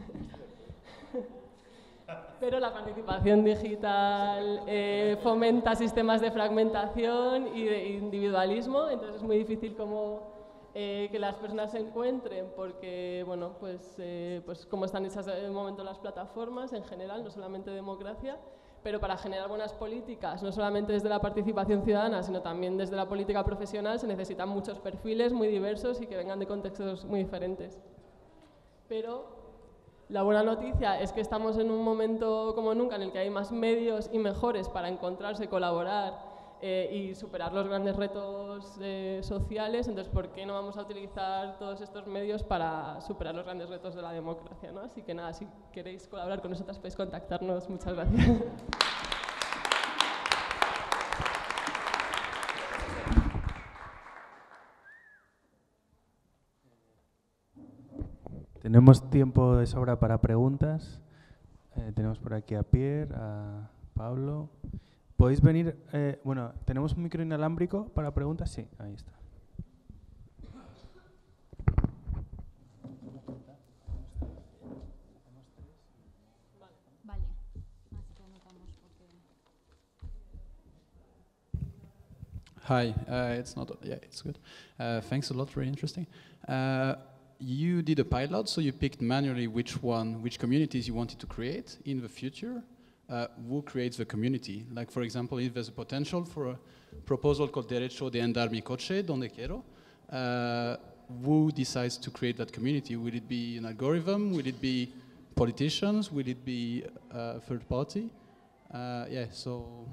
Pero la participación digital eh, fomenta sistemas de fragmentación y de individualismo, entonces es muy difícil como, eh, que las personas se encuentren porque, bueno, pues, eh, pues como están hechas de momento las plataformas en general, no solamente democracia, pero para generar buenas políticas, no solamente desde la participación ciudadana, sino también desde la política profesional, se necesitan muchos perfiles muy diversos y que vengan de contextos muy diferentes. Pero la buena noticia es que estamos en un momento como nunca en el que hay más medios y mejores para encontrarse, colaborar eh, y superar los grandes retos eh, sociales. Entonces, ¿por qué no vamos a utilizar todos estos medios para superar los grandes retos de la democracia, ¿no? Así que nada, si queréis colaborar con nosotras podéis contactarnos. Muchas gracias. Tenemos tiempo de sobra para preguntas. Eh, tenemos por aquí a Pierre, a Pablo. ¿Podéis venir? Eh, bueno, ¿tenemos un micro inalámbrico para preguntas? Sí, ahí está. Vale. Así que anotamos porque... Hi, uh, it's not, yeah, it's good. Uh, thanks a lot, very interesting. Uh, you did a pilot, so you picked manually which one, which communities you wanted to create in the future. Uh, who creates the community? Like, for example, if there's a potential for a proposal called Derecho de andar mi coche donde quiero, uh, who decides to create that community? Will it be an algorithm? Will it be politicians? Will it be a third party? Uh, yeah, so...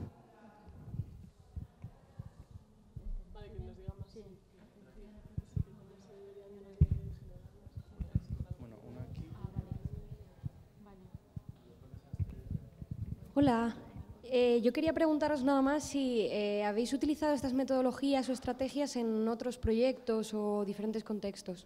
Hola, eh, yo quería preguntaros nada más si eh, habéis utilizado estas metodologías o estrategias en otros proyectos o diferentes contextos.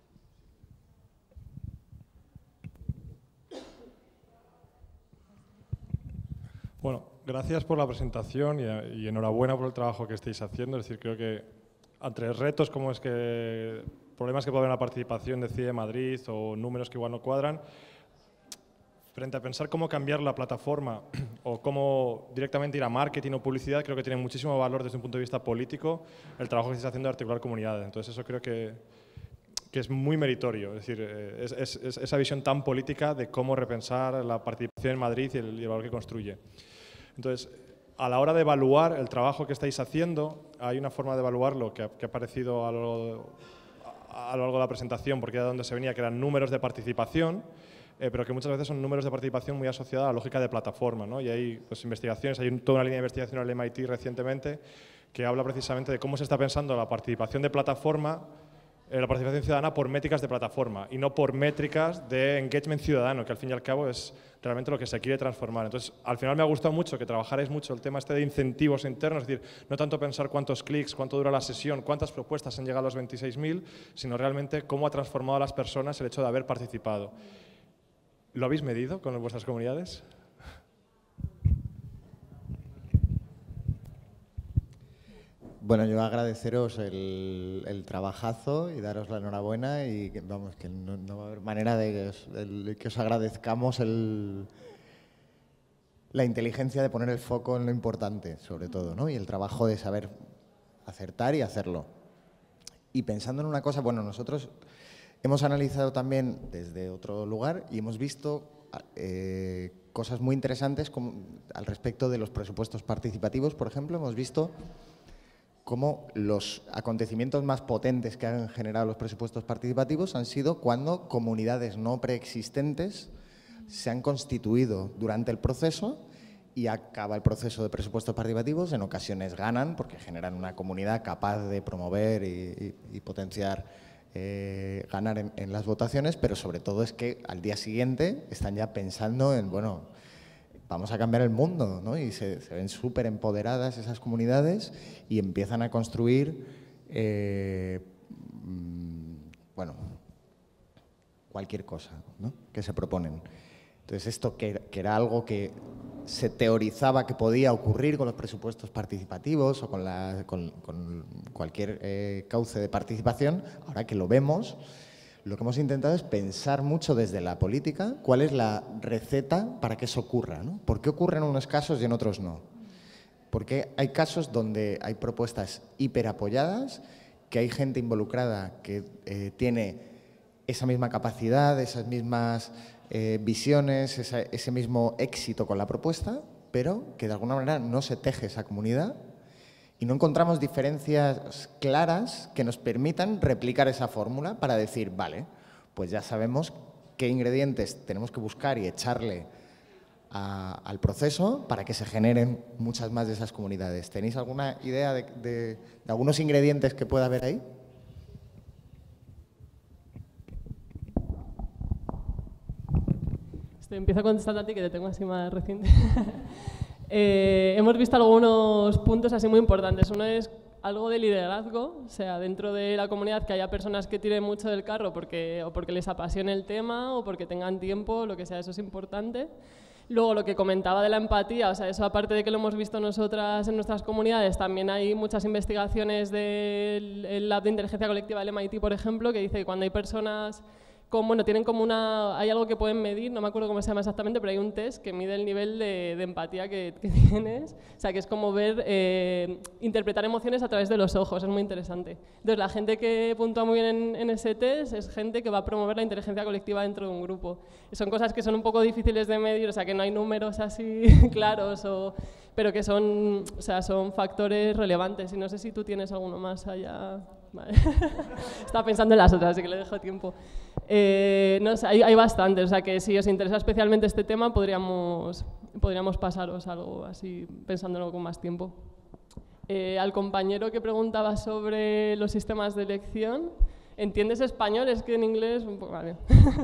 Bueno, gracias por la presentación y, y enhorabuena por el trabajo que estáis haciendo. Es decir, creo que entre retos como es que problemas que puede haber en la participación de C I E Madrid o números que igual no cuadran, frente a pensar cómo cambiar la plataforma o cómo directamente ir a marketing o publicidad, creo que tiene muchísimo valor desde un punto de vista político el trabajo que estáis haciendo de articular comunidades. Entonces eso creo que, que es muy meritorio, es decir, es, es, es esa visión tan política de cómo repensar la participación en Madrid y el, y el valor que construye. Entonces, a la hora de evaluar el trabajo que estáis haciendo, hay una forma de evaluarlo que ha, que ha aparecido a lo, a, a lo largo de la presentación, porque era de donde se venía, que eran números de participación, Eh, pero que muchas veces son números de participación muy asociados a la lógica de plataforma, ¿no? Y hay pues, investigaciones, hay toda una línea de investigación en el M I T recientemente que habla precisamente de cómo se está pensando la participación de plataforma, eh, la participación ciudadana por métricas de plataforma y no por métricas de engagement ciudadano, que al fin y al cabo es realmente lo que se quiere transformar. Entonces, al final me ha gustado mucho que trabajarais mucho el tema este de incentivos internos, es decir, no tanto pensar cuántos clics, cuánto dura la sesión, cuántas propuestas han llegado a los veintiséis mil, sino realmente cómo ha transformado a las personas el hecho de haber participado. ¿Lo habéis medido con vuestras comunidades? Bueno, yo agradeceros el, el trabajazo y daros la enhorabuena y que, vamos, que no, no va a haber manera de que os, el, que os agradezcamos el, la inteligencia de poner el foco en lo importante, sobre todo, ¿no? Y el trabajo de saber acertar y hacerlo. Y pensando en una cosa, bueno, nosotros hemos analizado también desde otro lugar y hemos visto eh, cosas muy interesantes como, al respecto de los presupuestos participativos. Por ejemplo, hemos visto cómo los acontecimientos más potentes que han generado los presupuestos participativos han sido cuando comunidades no preexistentes se han constituido durante el proceso y acaba el proceso de presupuestos participativos, en ocasiones ganan porque generan una comunidad capaz de promover y, y, y potenciar Eh, ganar en, en las votaciones, pero sobre todo es que al día siguiente están ya pensando en, bueno, vamos a cambiar el mundo, ¿no? Y se, se ven súper empoderadas esas comunidades y empiezan a construir, eh, bueno, cualquier cosa, ¿no? Que se proponen. Entonces esto que, que era algo que se teorizaba que podía ocurrir con los presupuestos participativos o con, la, con, con cualquier eh, cauce de participación, ahora que lo vemos, lo que hemos intentado es pensar mucho desde la política cuál es la receta para que eso ocurra, ¿no? ¿Por qué ocurre en unos casos y en otros no? Porque hay casos donde hay propuestas hiperapoyadas, que hay gente involucrada que eh, tiene esa misma capacidad, esas mismas Eh, visiones, esa, ese mismo éxito con la propuesta, pero que de alguna manera no se teje esa comunidad y no encontramos diferencias claras que nos permitan replicar esa fórmula para decir, vale, pues ya sabemos qué ingredientes tenemos que buscar y echarle a, al proceso para que se generen muchas más de esas comunidades. ¿Tenéis alguna idea de, de, de algunos ingredientes que pueda haber ahí? Te empiezo contestando a ti, que te tengo así más reciente. eh, hemos visto algunos puntos así muy importantes. Uno es algo de liderazgo, o sea, dentro de la comunidad que haya personas que tiren mucho del carro porque, o porque les apasione el tema o porque tengan tiempo, lo que sea, eso es importante. Luego, lo que comentaba de la empatía, o sea, eso aparte de que lo hemos visto nosotras en nuestras comunidades, también hay muchas investigaciones del Lab de Inteligencia Colectiva del M I T, por ejemplo, que dice que cuando hay personas Como, bueno, tienen como una, hay algo que pueden medir, no me acuerdo cómo se llama exactamente, pero hay un test que mide el nivel de, de empatía que, que tienes, o sea, que es como ver, eh, interpretar emociones a través de los ojos, es muy interesante. Entonces, la gente que puntúa muy bien en, en ese test es gente que va a promover la inteligencia colectiva dentro de un grupo. Son cosas que son un poco difíciles de medir, o sea, que no hay números así claros, o, pero que son, o sea, son factores relevantes, y no sé si tú tienes alguno más allá. Vale. Estaba pensando en las otras, así que le dejo tiempo. Eh, no sé, hay, hay bastantes, o sea que si os interesa especialmente este tema podríamos, podríamos pasaros algo así, pensándolo con más tiempo. Eh, al compañero que preguntaba sobre los sistemas de elección, ¿entiendes español? Es que en inglés un poco... Vale.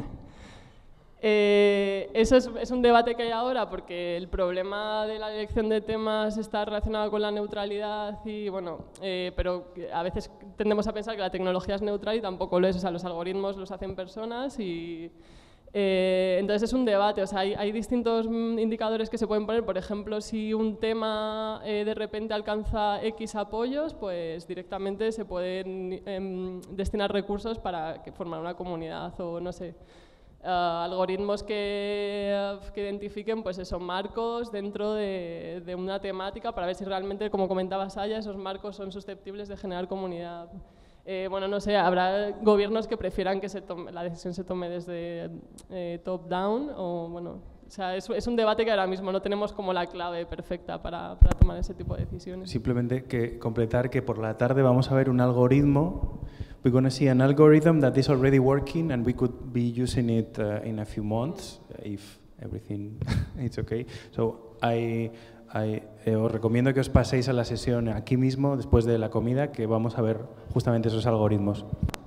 Eh, eso es, es un debate que hay ahora porque el problema de la elección de temas está relacionado con la neutralidad y bueno, eh, pero a veces tendemos a pensar que la tecnología es neutral y tampoco lo es, o sea, los algoritmos los hacen personas y eh, entonces es un debate, o sea, hay, hay distintos indicadores que se pueden poner, por ejemplo, si un tema eh, de repente alcanza X apoyos, pues directamente se pueden eh, destinar recursos para que formar una comunidad o no sé. Uh, algoritmos que, uh, que identifiquen pues esos marcos dentro de, de una temática para ver si realmente, como comentaba Saya, esos marcos son susceptibles de generar comunidad. Eh, bueno, no sé, habrá gobiernos que prefieran que se tome, la decisión se tome desde eh, top-down o bueno, o sea, es, es un debate que ahora mismo no tenemos como la clave perfecta para, para tomar ese tipo de decisiones. Simplemente que completar que por la tarde vamos a ver un algoritmo. We're going to see an algorithm that is already working and we could be using it uh, in a few months if everything is okay. So I, I eh, os recomiendo que os paséis a la sesión aquí mismo después de la comida, que vamos a ver justamente esos algoritmos.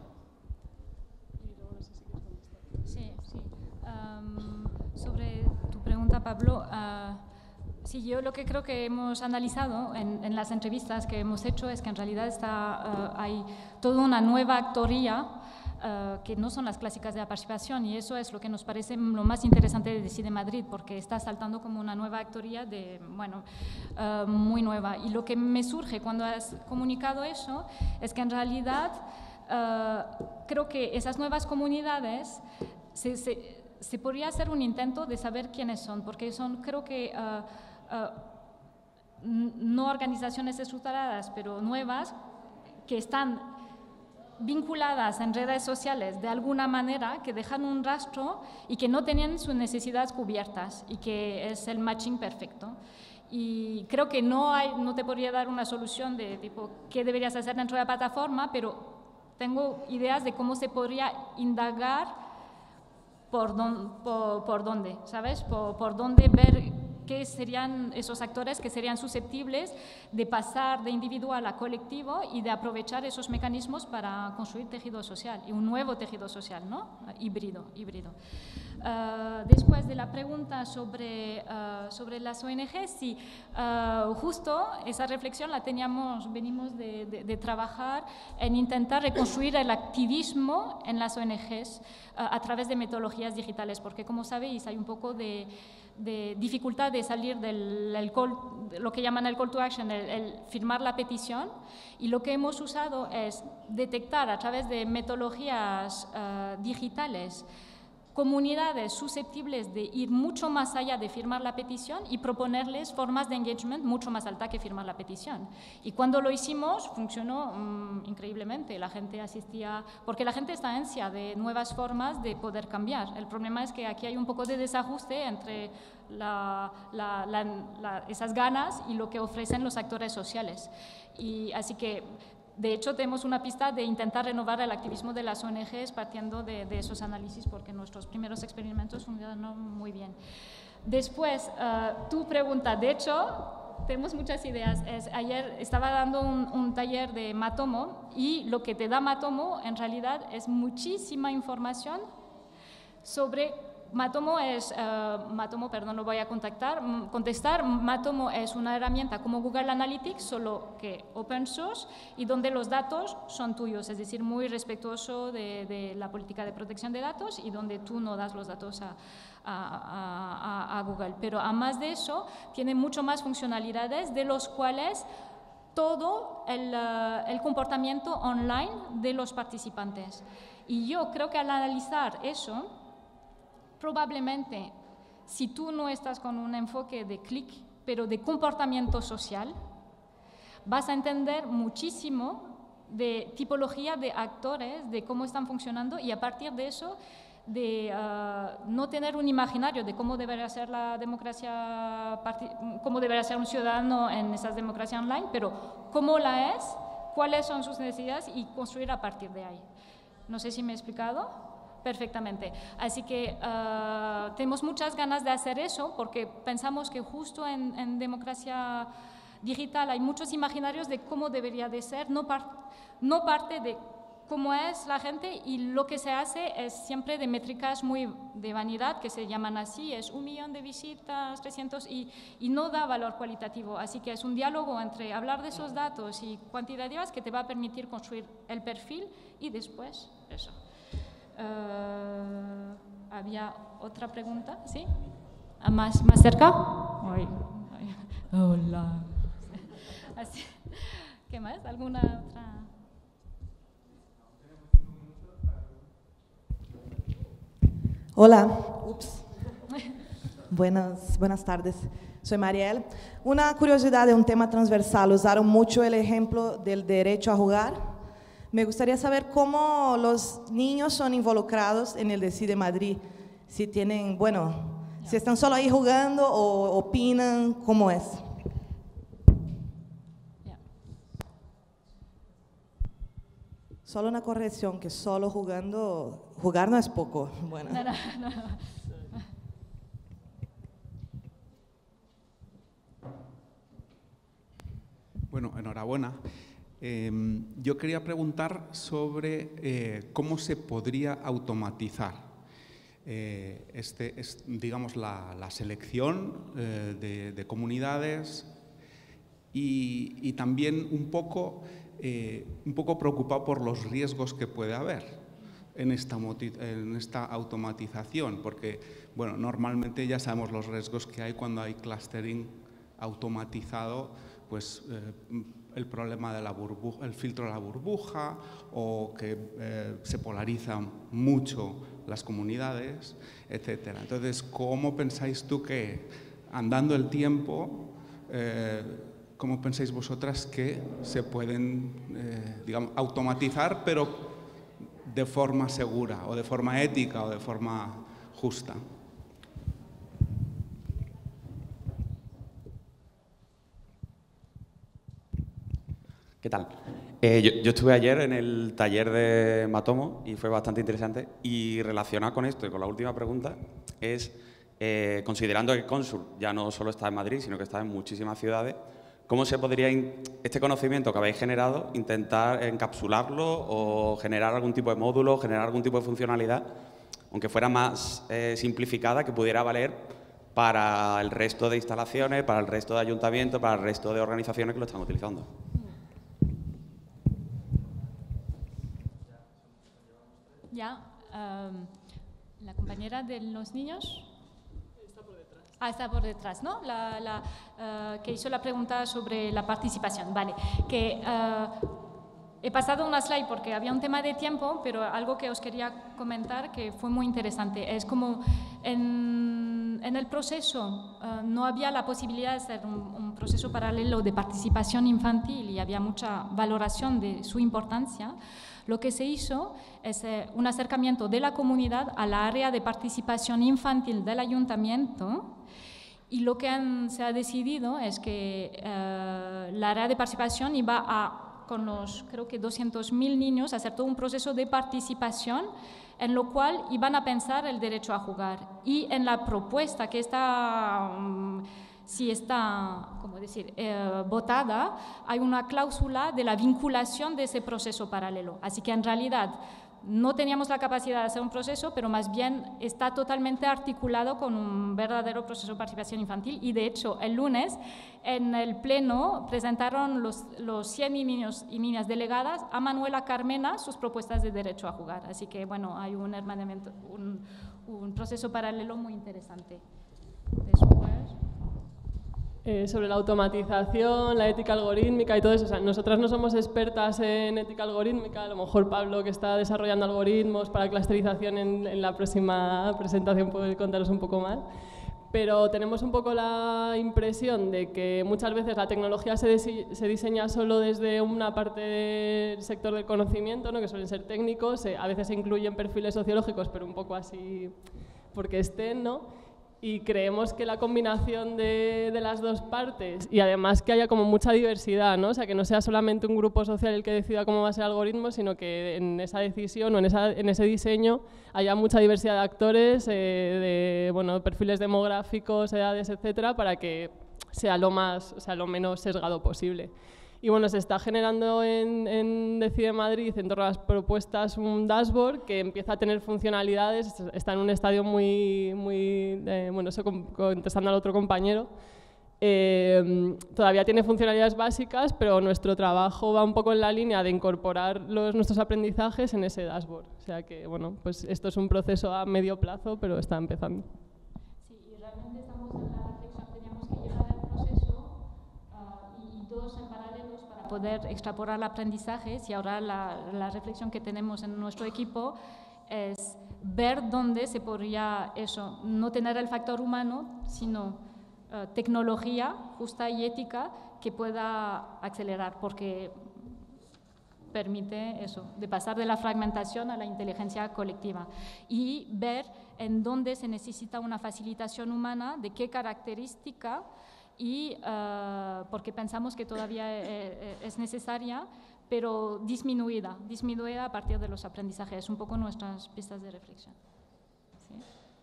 Sí, sí. Um, sobre tu pregunta, Pablo, uh, sí, yo lo que creo que hemos analizado en, en las entrevistas que hemos hecho es que en realidad está, uh, hay toda una nueva actoría uh, que no son las clásicas de la participación, y eso es lo que nos parece lo más interesante de Decide Madrid, porque está saltando como una nueva actoría de, bueno, uh, muy nueva. Y lo que me surge cuando has comunicado eso es que en realidad uh, creo que esas nuevas comunidades se, se, se podría hacer un intento de saber quiénes son, porque son, creo que uh, Uh, no organizaciones estructuradas, pero nuevas, que están vinculadas en redes sociales de alguna manera, que dejan un rastro y que no tenían sus necesidades cubiertas, y que es el matching perfecto. Y creo que no, hay, no te podría dar una solución de tipo qué deberías hacer dentro de la plataforma, pero tengo ideas de cómo se podría indagar por, don, por, por dónde, ¿sabes? Por, por dónde ver qué serían esos actores que serían susceptibles de pasar de individual a colectivo y de aprovechar esos mecanismos para construir tejido social, y un nuevo tejido social, ¿no? Híbrido, híbrido. Uh, después de la pregunta sobre, uh, sobre las O N Ges, sí, uh, justo esa reflexión la teníamos, venimos de, de, de trabajar en intentar reconstruir el activismo en las O N Ges uh, a través de metodologías digitales, porque como sabéis hay un poco de de dificultad de salir del el call, lo que llaman el call to action, el, el firmar la petición, y lo que hemos usado es detectar a través de metodologías uh, digitales comunidades susceptibles de ir mucho más allá de firmar la petición y proponerles formas de engagement mucho más alta que firmar la petición. Y cuando lo hicimos, funcionó mmm, increíblemente. La gente asistía, porque la gente está ansia de nuevas formas de poder cambiar. El problema es que aquí hay un poco de desajuste entre la, la, la, la, esas ganas y lo que ofrecen los actores sociales. Y así que, de hecho, tenemos una pista de intentar renovar el activismo de las O N Ges partiendo de, de esos análisis, porque nuestros primeros experimentos funcionaron muy bien. Después, uh, tu pregunta, de hecho, tenemos muchas ideas. Es, ayer estaba dando un, un taller de Matomo y lo que te da Matomo en realidad es muchísima información sobre... Matomo es, uh, Matomo, perdón, lo voy a contactar, contestar. Matomo es una herramienta como Google Analytics, solo que open source y donde los datos son tuyos, es decir, muy respetuoso de, de la política de protección de datos y donde tú no das los datos a, a, a, a Google. Pero además de eso, tiene mucho más funcionalidades de los cuales todo el, uh, el comportamiento online de los participantes. Y yo creo que al analizar eso, probablemente, si tú no estás con un enfoque de clic, pero de comportamiento social, vas a entender muchísimo de tipología de actores, de cómo están funcionando y a partir de eso, de uh, no tener un imaginario de cómo debería ser la democracia, cómo debería ser un ciudadano en esas democracias online, pero cómo la es, cuáles son sus necesidades y construir a partir de ahí. No sé si me he explicado. Perfectamente. Así que uh, tenemos muchas ganas de hacer eso porque pensamos que justo en, en democracia digital hay muchos imaginarios de cómo debería de ser, no, par no parte de cómo es la gente y lo que se hace es siempre de métricas muy de vanidad que se llaman así, es un millón de visitas, trescientos y, y no da valor cualitativo. Así que es un diálogo entre hablar de esos datos y cuantitativas que te va a permitir construir el perfil y después eso. Uh, ¿Había otra pregunta? ¿Sí? ¿Más, más cerca? Ay, ay. Hola. Así. ¿Qué más? ¿Alguna otra? Hola. Ups. Buenas, buenas tardes. Soy Mariel. Una curiosidad de un tema transversal. Usaron mucho el ejemplo del derecho a jugar. Me gustaría saber cómo los niños son involucrados en el Decide Madrid. Si tienen, bueno, si están solo ahí jugando o opinan, ¿cómo es? Yeah. Solo una corrección, que solo jugando, jugar no es poco. Bueno. No, no, no, no. Bueno, enhorabuena. Eh, yo quería preguntar sobre eh, cómo se podría automatizar eh, este, es, digamos, la, la selección eh, de, de comunidades y, y también un poco, eh, un poco preocupado por los riesgos que puede haber en esta, en esta automatización, porque bueno, normalmente ya sabemos los riesgos que hay cuando hay clustering automatizado, pues eh, el problema de la burbuja, el filtro de la burbuja o que eh, se polarizan mucho las comunidades, etcétera. Entonces, ¿cómo pensáis tú que, andando el tiempo, eh, cómo pensáis vosotras que se pueden, eh, digamos, automatizar, pero de forma segura o de forma ética o de forma justa? ¿Qué tal? Eh, yo, yo estuve ayer en el taller de Matomo y fue bastante interesante. Y relacionado con esto y con la última pregunta es, eh, considerando que Consul ya no solo está en Madrid, sino que está en muchísimas ciudades, ¿cómo se podría, este conocimiento que habéis generado, intentar encapsularlo o generar algún tipo de módulo, generar algún tipo de funcionalidad, aunque fuera más eh, simplificada, que pudiera valer para el resto de instalaciones, para el resto de ayuntamientos, para el resto de organizaciones que lo están utilizando? Ya, um, la compañera de los niños. Está por detrás. Ah, está por detrás, ¿no? La, la, uh, que hizo la pregunta sobre la participación. Vale, que uh, he pasado una slide porque había un tema de tiempo, pero algo que os quería comentar que fue muy interesante. Es como en, en el proceso uh, no había la posibilidad de hacer un, un proceso paralelo de participación infantil y había mucha valoración de su importancia. Lo que se hizo es eh, un acercamiento de la comunidad a la área de participación infantil del ayuntamiento. Y lo que han, se ha decidido es que eh, la área de participación iba a, con los, creo que doscientos mil niños, a hacer todo un proceso de participación en lo cual iban a pensar el derecho a jugar. Y en la propuesta que está, um, si está, ¿cómo decir?, eh, votada, hay una cláusula de la vinculación de ese proceso paralelo. Así que en realidad no teníamos la capacidad de hacer un proceso, pero más bien está totalmente articulado con un verdadero proceso de participación infantil. Y de hecho, el lunes en el pleno presentaron los, los cien niños y niñas delegadas a Manuela Carmena sus propuestas de derecho a jugar. Así que bueno, hay un hermanamiento, un, un proceso paralelo muy interesante. Después. Eh, sobre la automatización, la ética algorítmica y todo eso. O sea, nosotras no somos expertas en ética algorítmica, a lo mejor Pablo, que está desarrollando algoritmos para clusterización en, en la próxima presentación, puede contaros un poco más. Pero tenemos un poco la impresión de que muchas veces la tecnología se, se diseña solo desde una parte del sector del conocimiento, ¿no?, que suelen ser técnicos, eh, a veces se incluyen perfiles sociológicos, pero un poco así porque estén, ¿no? Y creemos que la combinación de, de las dos partes y además que haya como mucha diversidad, ¿no? O sea, que no sea solamente un grupo social el que decida cómo va a ser el algoritmo, sino que en esa decisión o en, esa, en ese diseño haya mucha diversidad de actores, eh, de bueno, perfiles demográficos, edades, etcétera, para que sea lo, más, o sea, lo menos sesgado posible. Y bueno, se está generando en, en Decide Madrid, en torno a las propuestas, un dashboard que empieza a tener funcionalidades, está en un estadio muy, muy eh, bueno, eso contestando al otro compañero. Eh, todavía tiene funcionalidades básicas, pero nuestro trabajo va un poco en la línea de incorporar los, nuestros aprendizajes en ese dashboard. O sea que, bueno, pues esto es un proceso a medio plazo, pero está empezando. Sí, y realmente estamos en la reflexión, teníamos que llevar el proceso uh, y, y todos en paralelo para poder extrapolar aprendizajes, y ahora la, la reflexión que tenemos en nuestro equipo es ver dónde se podría eso, no tener el factor humano, sino uh, tecnología justa y ética que pueda acelerar, porque permite eso, de pasar de la fragmentación a la inteligencia colectiva, y ver en dónde se necesita una facilitación humana, de qué característica, y uh, porque pensamos que todavía eh, es necesaria, pero disminuida, disminuida a partir de los aprendizajes. Es un poco nuestras pistas de reflexión. ¿Sí?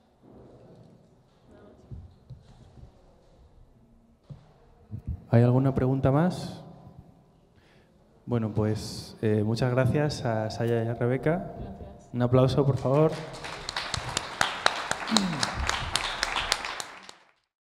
¿Hay alguna pregunta más? Bueno, pues eh, muchas gracias a Saya y a Rebeca. Gracias. Un aplauso, por favor.